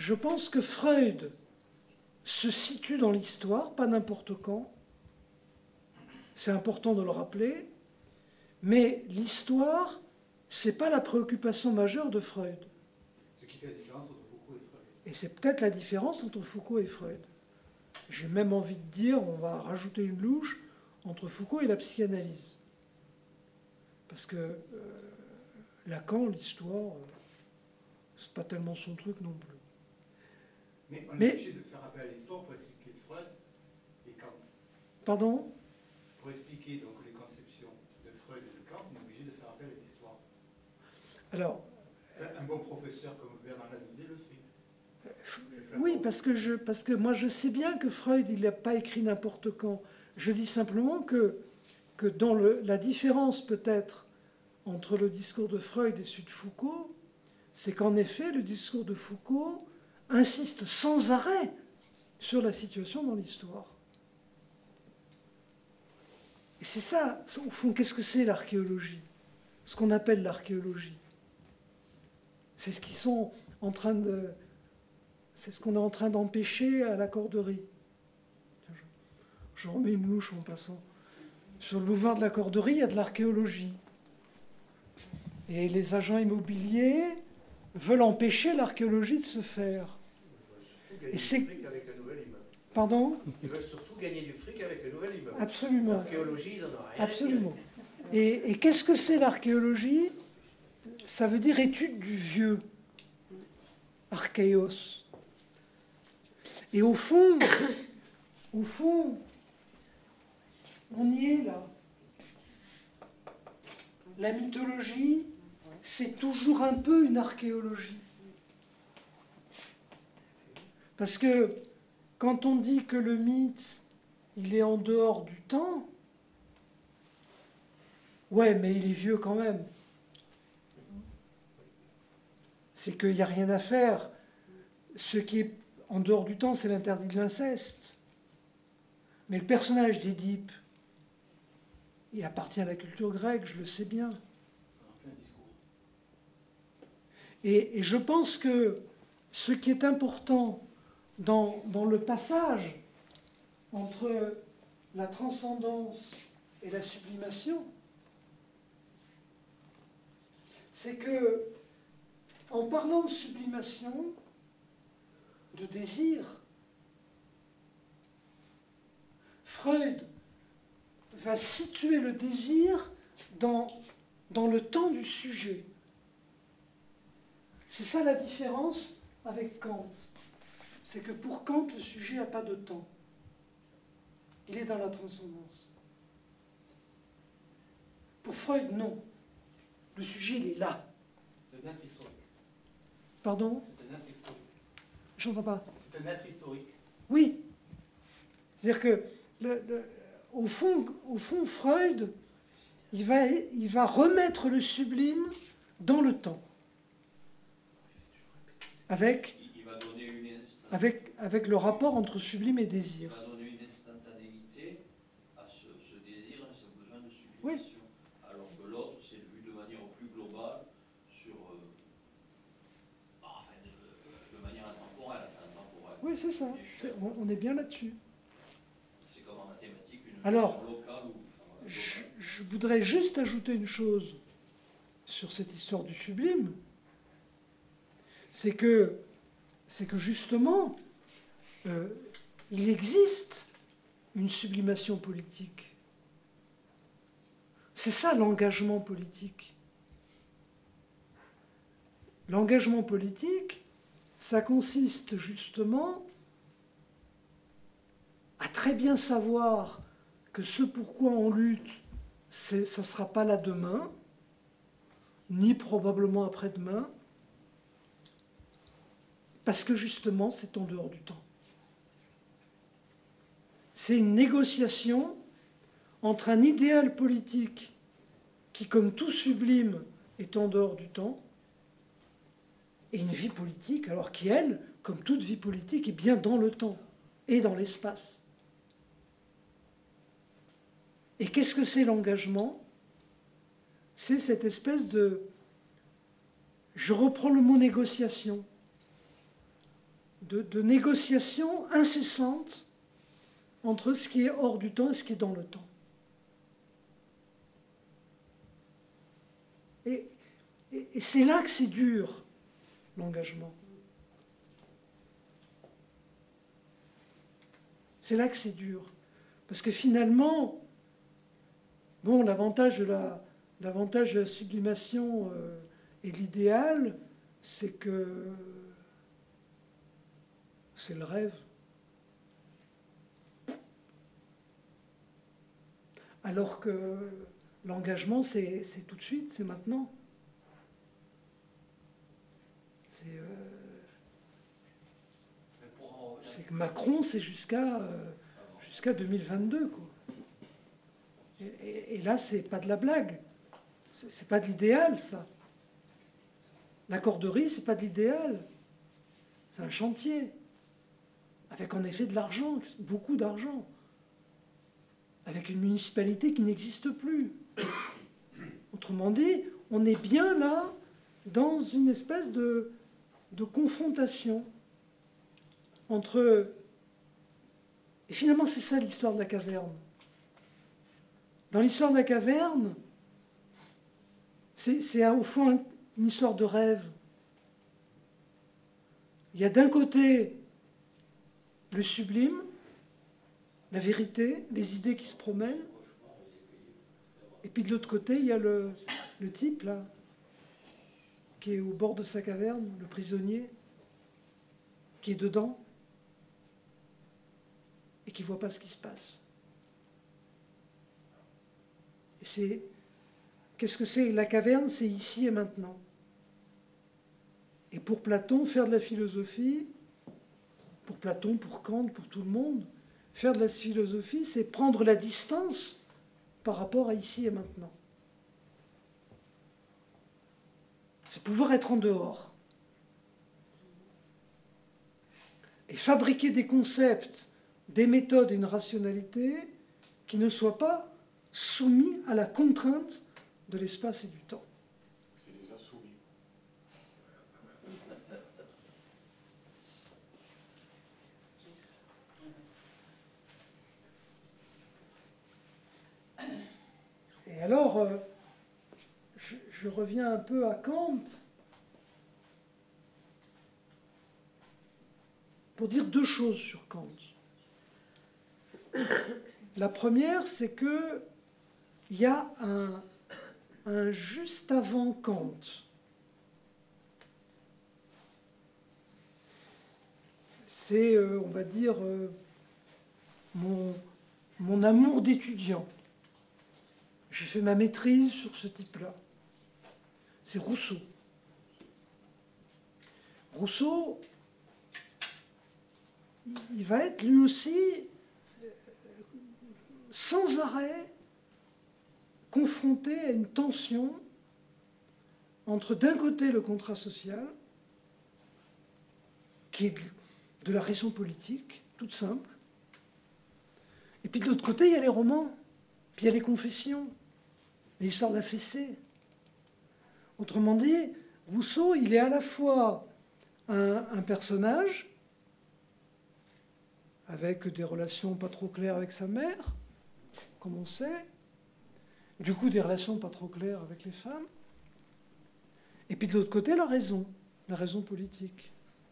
je pense que Freud se situe dans l'histoire, pas n'importe quand. C'est important de le rappeler. Mais l'histoire, ce n'est pas la préoccupation majeure de Freud. Ce qui fait la différence entre Foucault et Freud. Et c'est peut-être la différence entre Foucault et Freud. J'ai même envie de dire, on va rajouter une louche, entre Foucault et la psychanalyse. Parce que euh, Lacan, l'histoire, euh, c'est pas tellement son truc non plus. Mais on est Mais- obligé de faire appel à l'histoire pour expliquer Freud et Kant. Pardon? Pour expliquer donc les conceptions de Freud et de Kant, on est obligé de faire appel à l'histoire. Alors, Un bon professeur comme Bernard Lamizé le fait. oui, parce que, je, parce que moi je sais bien que Freud, il n'a pas écrit n'importe quand. Je dis simplement que, que dans le, la différence peut-être entre le discours de Freud et celui de Foucault, c'est qu'en effet, le discours de Foucault insiste sans arrêt sur la situation dans l'histoire. Et c'est ça, au fond, qu'est-ce que c'est l'archéologie? Ce qu'on appelle l'archéologie. C'est ce qu'ils sont en train de... C'est ce qu'on est en train d'empêcher à la Corderie. Tiens, je, je remets une louche en passant. Sur le boulevard de la Corderie, il y a de l'archéologie. Et les agents immobiliers veulent empêcher l'archéologie de se faire. Gagner Et du c'est- fric avec un nouvel immeuble. Pardon? Ils veulent surtout gagner du fric avec un nouvel immeuble. Absolument. L'archéologie, ils n'en ont rien à Absolument. Et, et qu'est-ce que c'est l'archéologie? Ça veut dire étude du vieux. Archéos. Et au fond, au fond, on y est là. La mythologie, c'est toujours un peu une archéologie. Parce que quand on dit que le mythe, il est en dehors du temps, ouais, mais il est vieux quand même. C'est qu'il n'y a rien à faire. Ce qui est en dehors du temps, c'est l'interdit de l'inceste. Mais le personnage d'Édipe, il appartient à la culture grecque, je le sais bien. On en fait un discours. Et, et je pense que ce qui est important dans, dans le passage entre la transcendance et la sublimation, c'est que, en parlant de sublimation, de désir, Freud va situer le désir dans, dans le temps du sujet. C'est ça la différence avec Kant. C'est que pour Kant, le sujet n'a pas de temps. Il est dans la transcendance. Pour Freud, non. Le sujet, il est là. C'est un être historique. Pardon? C'est un être historique. J'entends pas. C'est un être historique. Oui. C'est-à-dire que, le, le, au, fond, au fond, Freud, il va, il va remettre le sublime dans le temps. Avec, Il, il va donner une instant- avec, avec le rapport entre sublime et il désir. va donner une instantanéité à ce, ce désir, à ce besoin de sublimation. Alors que l'autre, c'est vu de manière plus globale, sur, euh, enfin, de, de manière intemporelle. intemporelle. Oui, c'est ça. C'est- on, on est bien là-dessus. C'est comme en mathématiques, une Alors, notion locale ou enfin, voilà, Je, globale. je voudrais juste ajouter une chose sur cette histoire du sublime. C'est que, c'est que justement, euh, il existe une sublimation politique. C'est ça l'engagement politique. L'engagement politique, ça consiste justement à très bien savoir que ce pourquoi on lutte, c'est, ça ne sera pas là demain, ni probablement après-demain, parce que justement, c'est en dehors du temps. C'est une négociation entre un idéal politique qui, comme tout sublime, est en dehors du temps, et une vie politique, alors qui, elle, comme toute vie politique, est bien dans le temps et dans l'espace. Et qu'est-ce que c'est l'engagement? C'est cette espèce de... Je reprends le mot négociation. de, de négociation incessante entre ce qui est hors du temps et ce qui est dans le temps. Et, et, et c'est là que c'est dur, l'engagement. C'est là que c'est dur. Parce que finalement, bon, l'avantage de la, l'avantage de la sublimation euh, et de l'idéal, c'est que c'est le rêve. Alors que l'engagement, c'est, c'est tout de suite, c'est maintenant. C'est, euh, c'est que Macron, c'est jusqu'à euh, jusqu'à deux mille vingt-deux, quoi. Et, et, et là, c'est pas de la blague. C'est, c'est pas de l'idéal, ça. La corderie, c'est pas de l'idéal. C'est un chantier. Avec en effet de l'argent, beaucoup d'argent. Avec une municipalité qui n'existe plus. Autrement dit, on est bien là dans une espèce de, de confrontation entre... Et finalement, c'est ça l'histoire de la caverne. Dans l'histoire de la caverne, c'est, c'est au fond une histoire de rêve. Il y a d'un côté le sublime, la vérité, les idées qui se promènent. Et puis de l'autre côté, il y a le, le type, là, qui est au bord de sa caverne, le prisonnier, qui est dedans et qui ne voit pas ce qui se passe. Et c'est... Qu'est-ce que c'est? La caverne, c'est ici et maintenant. Et pour Platon, faire de la philosophie, pour Platon, pour Kant, pour tout le monde, faire de la philosophie, c'est prendre la distance par rapport à ici et maintenant. C'est pouvoir être en dehors. Et fabriquer des concepts, des méthodes et une rationalité qui ne soient pas soumis à la contrainte de l'espace et du temps. C'est des insoumis. Et alors, euh, je, je reviens un peu à Kant pour dire deux choses sur Kant. La première, c'est que il y a un, un juste avant Kant. C'est, euh, on va dire, euh, mon, mon amour d'étudiant. J'ai fait ma maîtrise sur ce type-là. C'est Rousseau. Rousseau, il va être lui aussi sans arrêt confronté à une tension entre d'un côté le contrat social, qui est de la raison politique, toute simple, et puis de l'autre côté, il y a les romans, puis il y a les confessions, l'histoire de la fessée. Autrement dit, Rousseau, il est à la fois un, un personnage avec des relations pas trop claires avec sa mère, comme on sait, du coup des relations pas trop claires avec les femmes, et puis de l'autre côté, la raison, la raison politique.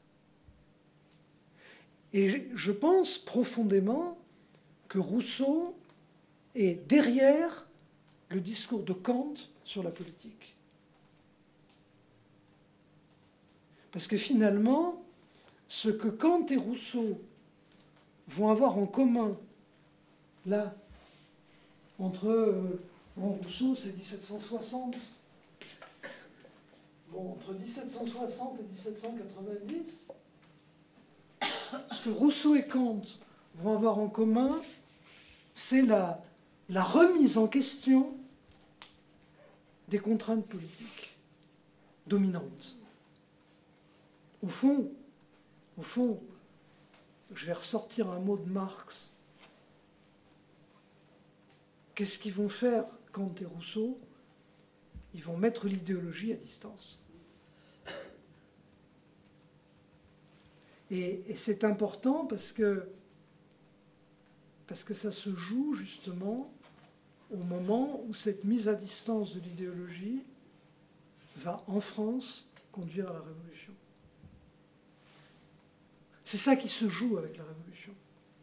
Et je pense profondément que Rousseau est derrière le discours de Kant sur la politique. Parce que finalement, ce que Kant et Rousseau vont avoir en commun, là, entre... Euh, bon, Rousseau, c'est dix-sept cent soixante. Bon, entre dix-sept cent soixante et dix-sept cent quatre-vingt-dix, ce que Rousseau et Kant vont avoir en commun, c'est la, la remise en question des contraintes politiques dominantes. Au fond, au fond, je vais ressortir un mot de Marx. Qu'est-ce qu'ils vont faire, Kant et Rousseau? Ils vont mettre l'idéologie à distance. Et, et c'est important parce que, parce que ça se joue justement au moment où cette mise à distance de l'idéologie va, en France, conduire à la Révolution. C'est ça qui se joue avec la Révolution.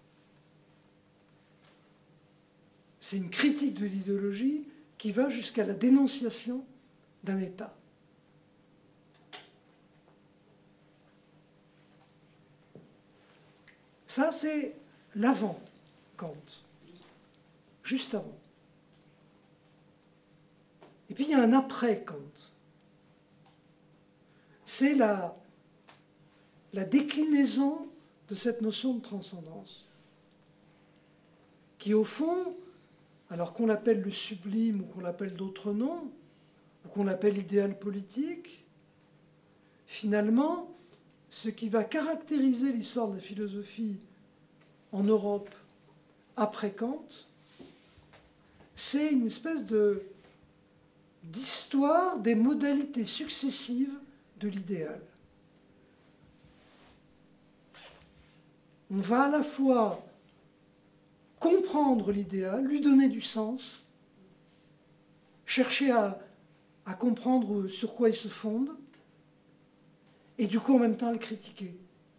C'est une critique de l'idéologie qui va jusqu'à la dénonciation d'un État. Ça, c'est l'avant Kant, juste avant. Et puis il y a un après Kant. C'est la, la déclinaison de cette notion de transcendance, qui au fond, alors qu'on l'appelle le sublime ou qu'on l'appelle d'autres noms, ou qu'on l'appelle l'idéal politique, finalement, ce qui va caractériser l'histoire de la philosophie en Europe après Kant, c'est une espèce de, d'histoire des modalités successives de l'idéal. On va à la fois comprendre l'idéal, lui donner du sens, chercher à, à comprendre sur quoi il se fonde, et du coup en même temps le critiquer.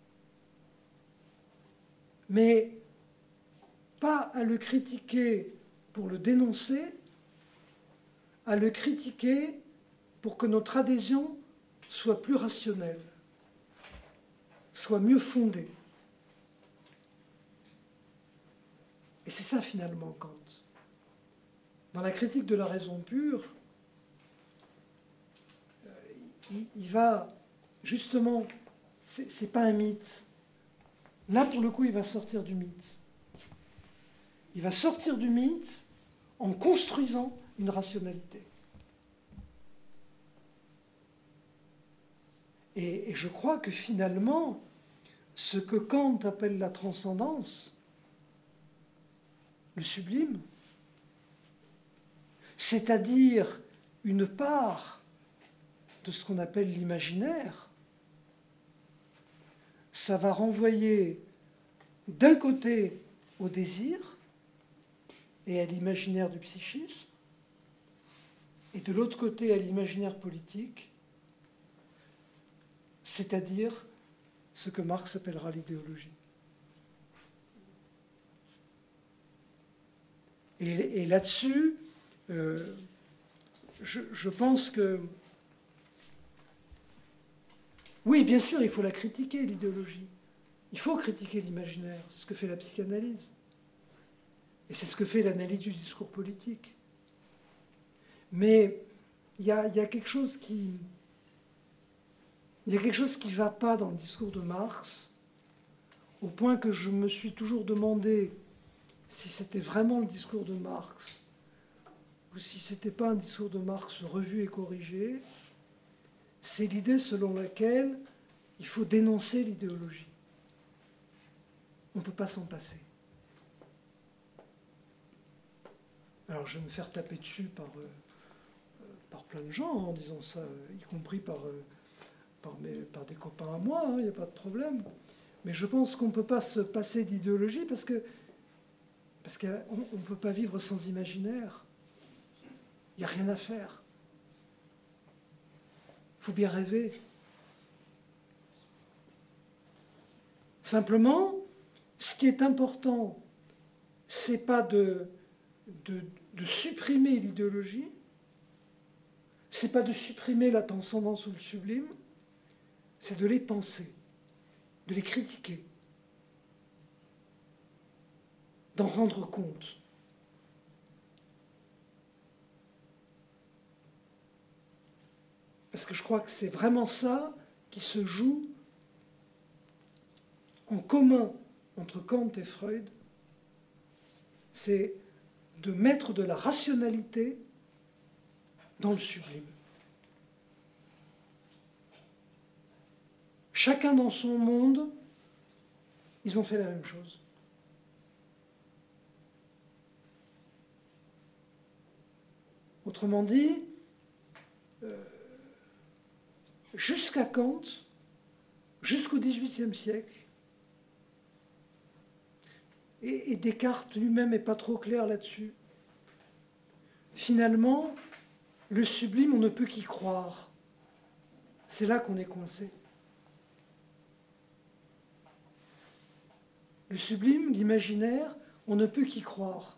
Mais pas à le critiquer pour le dénoncer, à le critiquer pour que notre adhésion soit plus rationnelle, soit mieux fondée. Et c'est ça finalement Kant. Dans la critique de la raison pure, il, il va justement, c'est, c'est pas un mythe. Là pour le coup il va sortir du mythe. Il va sortir du mythe en construisant une rationalité. Et, et je crois que finalement, ce que Kant appelle la transcendance, le sublime, c'est-à-dire une part de ce qu'on appelle l'imaginaire, ça va renvoyer d'un côté au désir et à l'imaginaire du psychisme, et de l'autre côté à l'imaginaire politique, c'est-à-dire ce que Marx appellera l'idéologie. Et, et là-dessus, euh, je, je pense que, oui, bien sûr, il faut la critiquer, l'idéologie. Il faut critiquer l'imaginaire, c'est ce que fait la psychanalyse. Et c'est ce que fait l'analyse du discours politique. Mais il y a, y a quelque chose qui... Il y a quelque chose qui ne va pas dans le discours de Marx, au point que je me suis toujours demandé si c'était vraiment le discours de Marx, ou si ce n'était pas un discours de Marx revu et corrigé. C'est l'idée selon laquelle il faut dénoncer l'idéologie. On ne peut pas s'en passer. Alors je vais me faire taper dessus par, euh, par plein de gens en disant ça, y compris par, euh, par, mes, par des copains à moi, il hein, n'y a pas de problème. Mais je pense qu'on ne peut pas se passer d'idéologie parce que parce qu'on ne peut pas vivre sans imaginaire. Il n'y a rien à faire. Il faut bien rêver. Simplement, ce qui est important, ce n'est pas de, de, de supprimer l'idéologie, ce n'est pas de supprimer la transcendance ou le sublime, c'est de les penser, de les critiquer, d'en rendre compte. Parce que je crois que c'est vraiment ça qui se joue en commun entre Kant et Freud, c'est de mettre de la rationalité dans le sublime. Chacun dans son monde, ils ont fait la même chose. Autrement dit, euh, jusqu'à Kant, jusqu'au dix-huitième siècle, et, et Descartes lui-même n'est pas trop clair là-dessus. Finalement, le sublime, on ne peut qu'y croire. C'est là qu'on est coincé. Le sublime, l'imaginaire, on ne peut qu'y croire.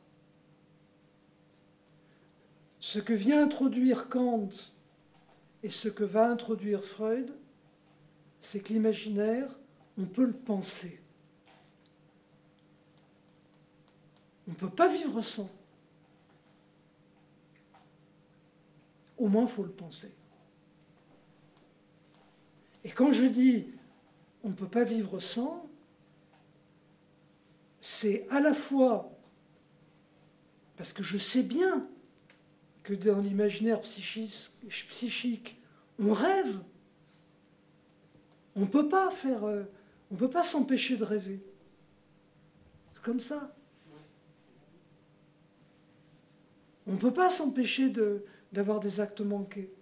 Ce que vient introduire Kant et ce que va introduire Freud, c'est que l'imaginaire, on peut le penser. On ne peut pas vivre sans. Au moins, il faut le penser. Et quand je dis on ne peut pas vivre sans, c'est à la fois parce que je sais bien que dans l'imaginaire psychique, on rêve. On ne peut pas faire, euh, on peut pas s'empêcher de rêver. C'est comme ça. On ne peut pas s'empêcher de, d'avoir des actes manqués.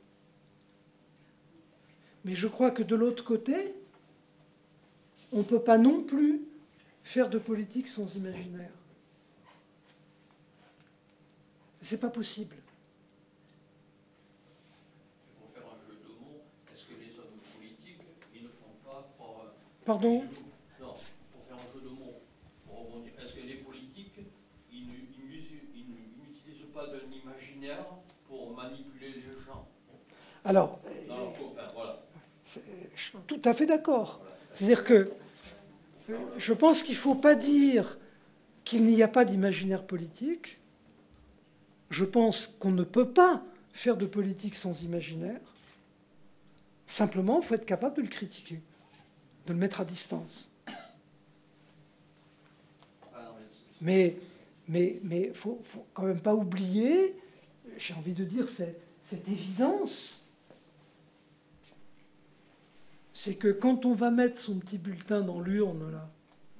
Mais je crois que de l'autre côté, on ne peut pas non plus faire de politique sans imaginaire. C'est pas possible. Pour faire un jeu de mots, est-ce que les hommes politiques, ils ne font pas pour... Pardon ? Non, pour faire un jeu de mots, pour rebondir, est-ce que les politiques, ils n'utilisent pas d'un imaginaire pour manipuler les gens? Alors, non, enfin, voilà. Je suis tout à fait d'accord. C'est-à-dire que je pense qu'il ne faut pas dire qu'il n'y a pas d'imaginaire politique. Je pense qu'on ne peut pas faire de politique sans imaginaire. Simplement, il faut être capable de le critiquer, de le mettre à distance. Mais mais mais faut, faut quand même pas oublier, j'ai envie de dire, cette, cette évidence. C'est que quand on va mettre son petit bulletin dans l'urne, là,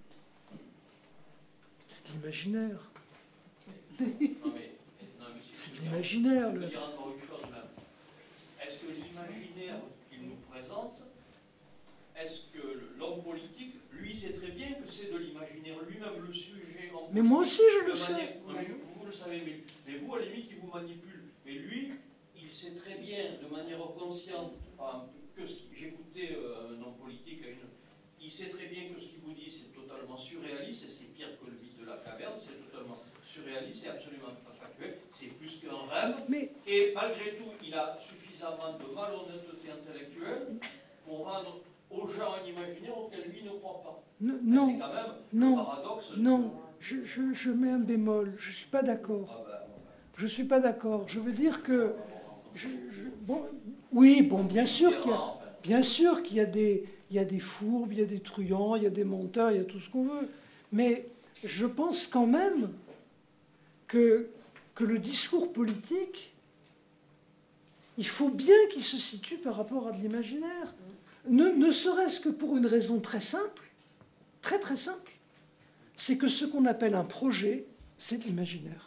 c'est de l'imaginaire. C'est de l'imaginaire. Je veux dire encore une chose même. Est-ce que l'imaginaire qu'il nous présente, est-ce que l'homme politique, lui, sait très bien que c'est de l'imaginaire lui-même, le sujet en Mais moi aussi, je le sais. manière, vous le savez, mais, mais vous, à la limite, il vous manipule. Mais lui, il sait très bien, de manière consciente, enfin, que j'écoutais euh, un homme politique, à une, il sait très bien que ce qu'il vous dit, c'est totalement surréaliste, et c'est pire que le mythe de la caverne, c'est totalement surréaliste, c'est absolument pas factuel, c'est plus qu'un rêve, mais... et malgré tout, il a suffisamment de malhonnêteté intellectuelle pour rendre aux gens un imaginaire auquel lui ne croit pas. Non, non, c'est quand même non, le paradoxe. Non, de... je, je, je mets un bémol, je ne suis pas d'accord. Ah ben, je ne suis pas d'accord. Je veux dire que... Je, je, bon, oui, bon, bien sûr qu'il y a, bien sûr qu'il y a des, il y a des fourbes, il y a des truands, il y a des menteurs, il y a tout ce qu'on veut. Mais je pense quand même que, que le discours politique, il faut bien qu'il se situe par rapport à de l'imaginaire. Ne, ne serait-ce que pour une raison très simple, très très simple, c'est que ce qu'on appelle un projet, c'est de l'imaginaire.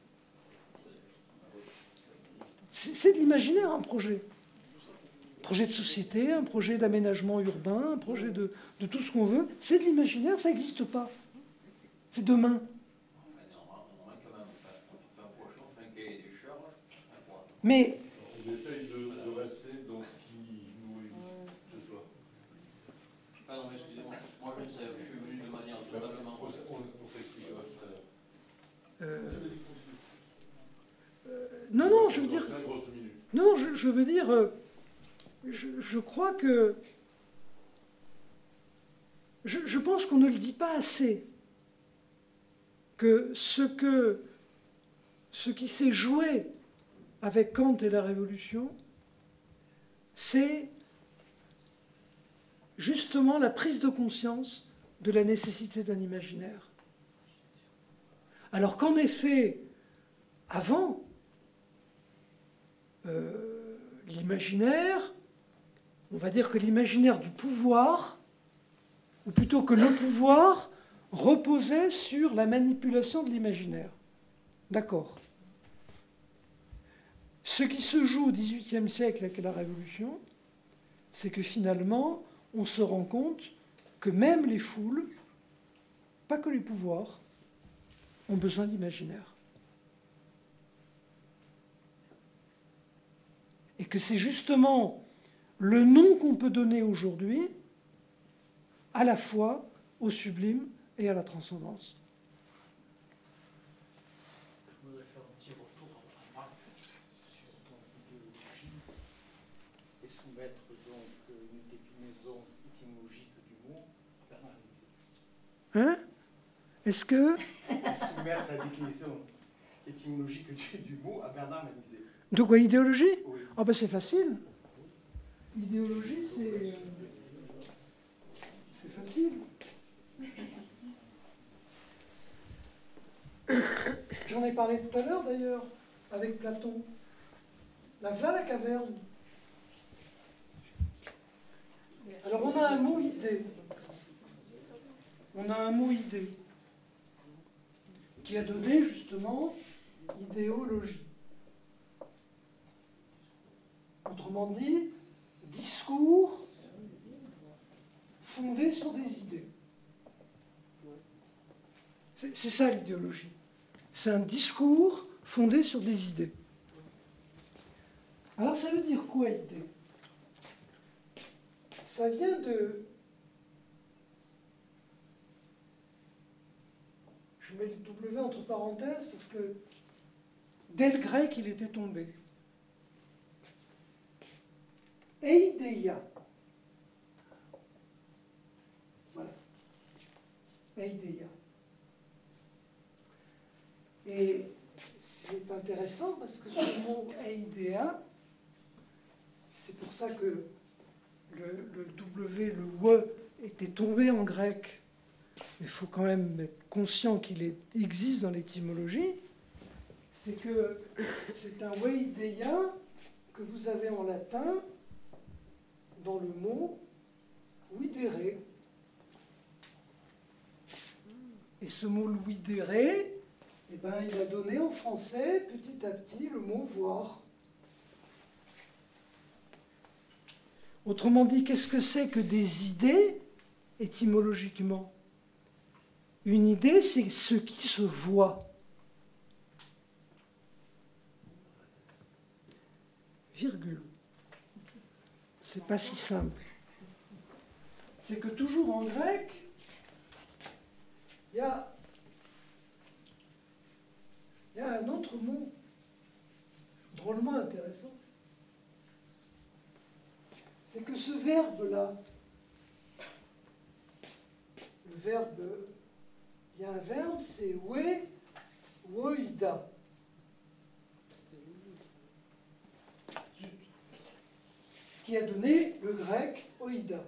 C'est de l'imaginaire, un projet. Un projet de société, un projet d'aménagement urbain, un projet de, de tout ce qu'on veut. C'est de l'imaginaire, ça n'existe pas. C'est demain. Mais... On essaye de, de rester dans ce qui nous réunit ce soir. Ah non, mais excusez-moi. Moi, je ne sais, je suis venu de manière totalement... On, on, on s'expliquera tout à l'heure. Euh... Euh, non, non, je veux dire... Non, je, je veux dire... Euh, je, je crois que... Je, je pense qu'on ne le dit pas assez. Que ce, que ce qui s'est joué avec Kant et la Révolution, c'est justement la prise de conscience de la nécessité d'un imaginaire. Alors qu'en effet, avant, euh, l'imaginaire, on va dire que l'imaginaire du pouvoir, ou plutôt que le pouvoir, reposait sur la manipulation de l'imaginaire. D'accord. Ce qui se joue au dix-huitième siècle avec la Révolution, c'est que finalement, on se rend compte que même les foules, pas que les pouvoirs, ont besoin d'imaginaire. Et que c'est justement le nom qu'on peut donner aujourd'hui à la fois au sublime et à la transcendance. Je voudrais faire un petit retour à Marx sur ton idéologie et soumettre donc une déclinaison étymologique du mot à Bernard Miset. Hein? Est-ce que... Et soumettre la déclinaison étymologique du, du mot à Bernard Miset. De quoi, idéologie? Oui. Ah ben c'est facile. Idéologie, c'est... C'est facile. J'en ai parlé tout à l'heure d'ailleurs, avec Platon. La voilà la caverne. Alors on a un mot idée. On a un mot idée qui a donné justement idéologie. Autrement dit, discours fondé sur des idées. C'est c'est ça l'idéologie. C'est un discours fondé sur des idées. Alors ça veut dire quoi, idée? Ça vient de... Je mets le W entre parenthèses parce que dès le grec, il était tombé. Eideia. Voilà. Eideia. Et c'est intéressant parce que ce mot Eidea, c'est pour ça que le, le W, le W était tombé en grec. Mais il faut quand même être conscient qu'il existe dans l'étymologie. C'est que c'est un Weideia que vous avez en latin dans le mot videre. Et ce mot videre, eh ben, il a donné en français, petit à petit, le mot voir. Autrement dit, qu'est-ce que c'est que des idées, étymologiquement? Une idée, c'est ce qui se voit. Virgule. C'est pas si simple. C'est que toujours en grec, il y a Il y a un autre mot drôlement intéressant. C'est que ce verbe-là, le verbe, il y a un verbe, c'est we, woida. Qui a donné le grec oida.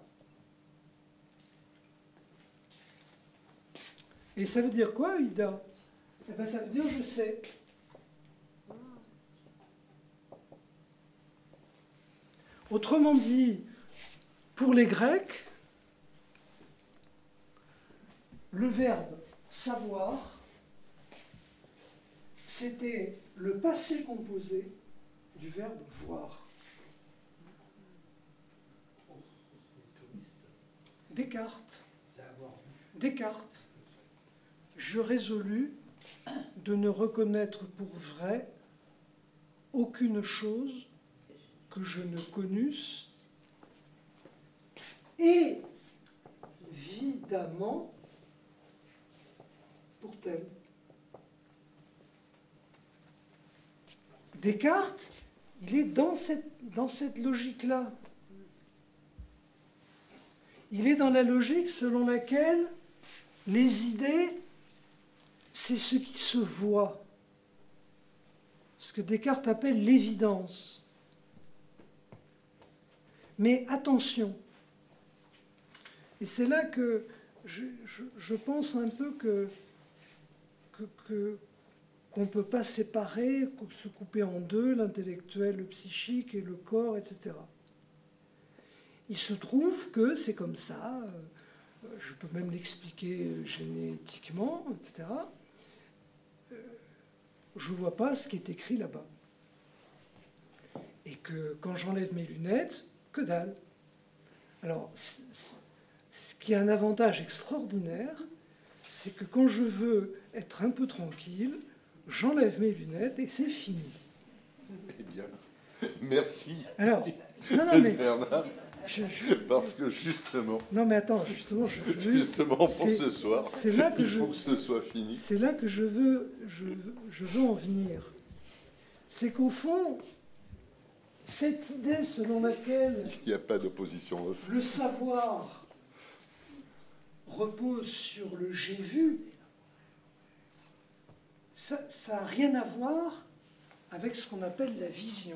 Et ça veut dire quoi, oida? Eh bien, ça veut dire je sais. Autrement dit, pour les Grecs, le verbe savoir, c'était le passé composé du verbe voir. Descartes. Descartes. Je résolus de ne reconnaître pour vrai aucune chose que je ne connusse, et évidemment pour telle. Descartes, il est dans cette, dans cette logique-là. Il est dans la logique selon laquelle les idées, c'est ce qui se voit. Ce que Descartes appelle l'évidence. Mais attention, et c'est là que je, je, je pense un peu que, que, que, qu'on ne peut pas séparer, se couper en deux, l'intellectuel, le psychique et le corps, et cetera. Il se trouve que c'est comme ça, je peux même l'expliquer génétiquement, et cetera. Je ne vois pas ce qui est écrit là-bas. Et que quand j'enlève mes lunettes, que dalle. Alors, ce qui a un avantage extraordinaire, c'est que quand je veux être un peu tranquille, j'enlève mes lunettes et c'est fini. Eh bien, merci. Alors, non, non, mais... Bernard, je, je, parce que justement, non, mais attends, justement, je, je veux- justement pour c'est- ce soir, c'est là que il je, faut que ce soit fini. c'est là que je veux, je, je veux en venir. C'est qu'au fond, cette idée selon laquelle Il n'y a pas d'opposition au flux. le savoir repose sur le j'ai vu, ça n'a rien à voir avec ce qu'on appelle la vision.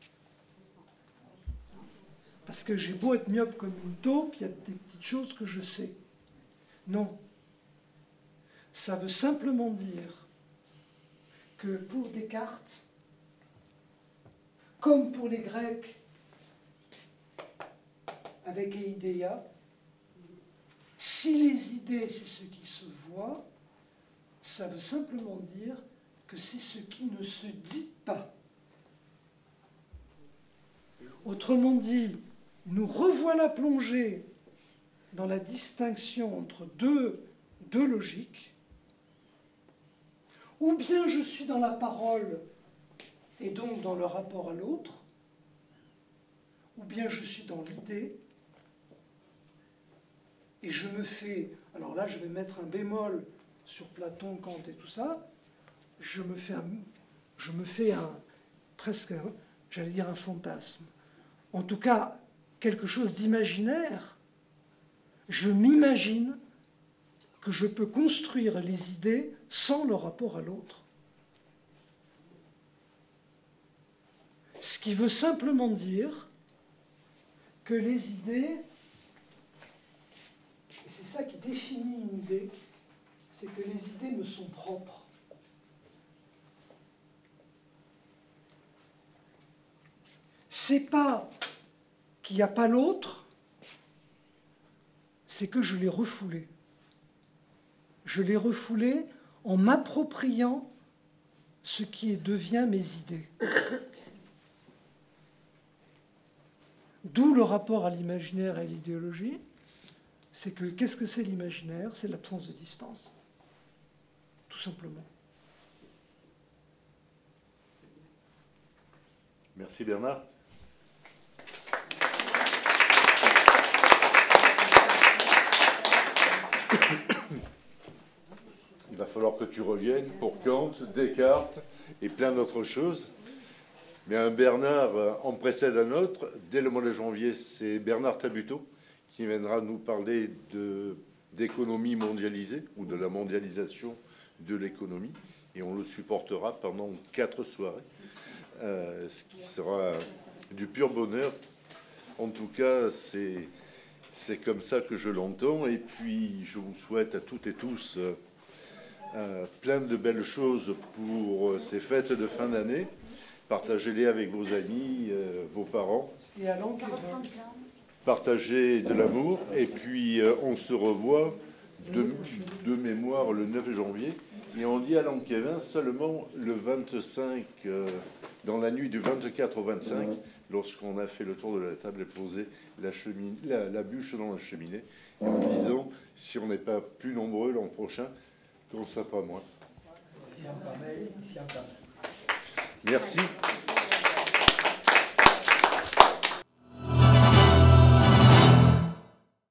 Parce que j'ai beau être myope comme une taupe, il y a des petites choses que je sais. Non. Ça veut simplement dire que pour Descartes, comme pour les Grecs avec Eideia, si les idées, c'est ce qui se voit, ça veut simplement dire que c'est ce qui ne se dit pas. Autrement dit, nous revoilà plongés dans la distinction entre deux, deux logiques. Ou bien je suis dans la parole et donc dans le rapport à l'autre, ou bien je suis dans l'idée et je me fais, alors là je vais mettre un bémol sur Platon, Kant et tout ça, je me fais un, je me fais un presque, un, j'allais dire un fantasme. En tout cas, quelque chose d'imaginaire. Je m'imagine que je peux construire les idées sans le rapport à l'autre. Ce qui veut simplement dire que les idées, et c'est ça qui définit une idée, c'est que les idées me sont propres. C'est pas qu'il n'y a pas l'autre, c'est que je l'ai refoulé. Je l'ai refoulé en m'appropriant ce qui devient mes idées. D'où le rapport à l'imaginaire et à l'idéologie, c'est que qu'est-ce que c'est l'imaginaire? C'est l'absence de distance, tout simplement. Merci Bernard. Il va falloir que tu reviennes pour Kant, Descartes et plein d'autres choses. Mais un Bernard en précède un autre. Dès le mois de janvier, c'est Bernard Tabuteau qui viendra nous parler de, d'économie mondialisée ou de la mondialisation de l'économie. Et on le supportera pendant quatre soirées, euh, ce qui sera du pur bonheur. En tout cas, c'est, c'est comme ça que je l'entends. Et puis, je vous souhaite à toutes et tous euh, euh, plein de belles choses pour ces fêtes de fin d'année. Partagez-les avec vos amis, euh, vos parents. Et à l'enquête, partagez de l'amour. Et puis, euh, on se revoit de, de mémoire le neuf janvier. Et on dit à l'Anquévin seulement le vingt-cinq, euh, dans la nuit du vingt-quatre au vingt-cinq, lorsqu'on a fait le tour de la table et posé la, cheminée, la, la bûche dans la cheminée, en disant, si on n'est pas plus nombreux l'an prochain, qu'on ne sera pas moins. Merci.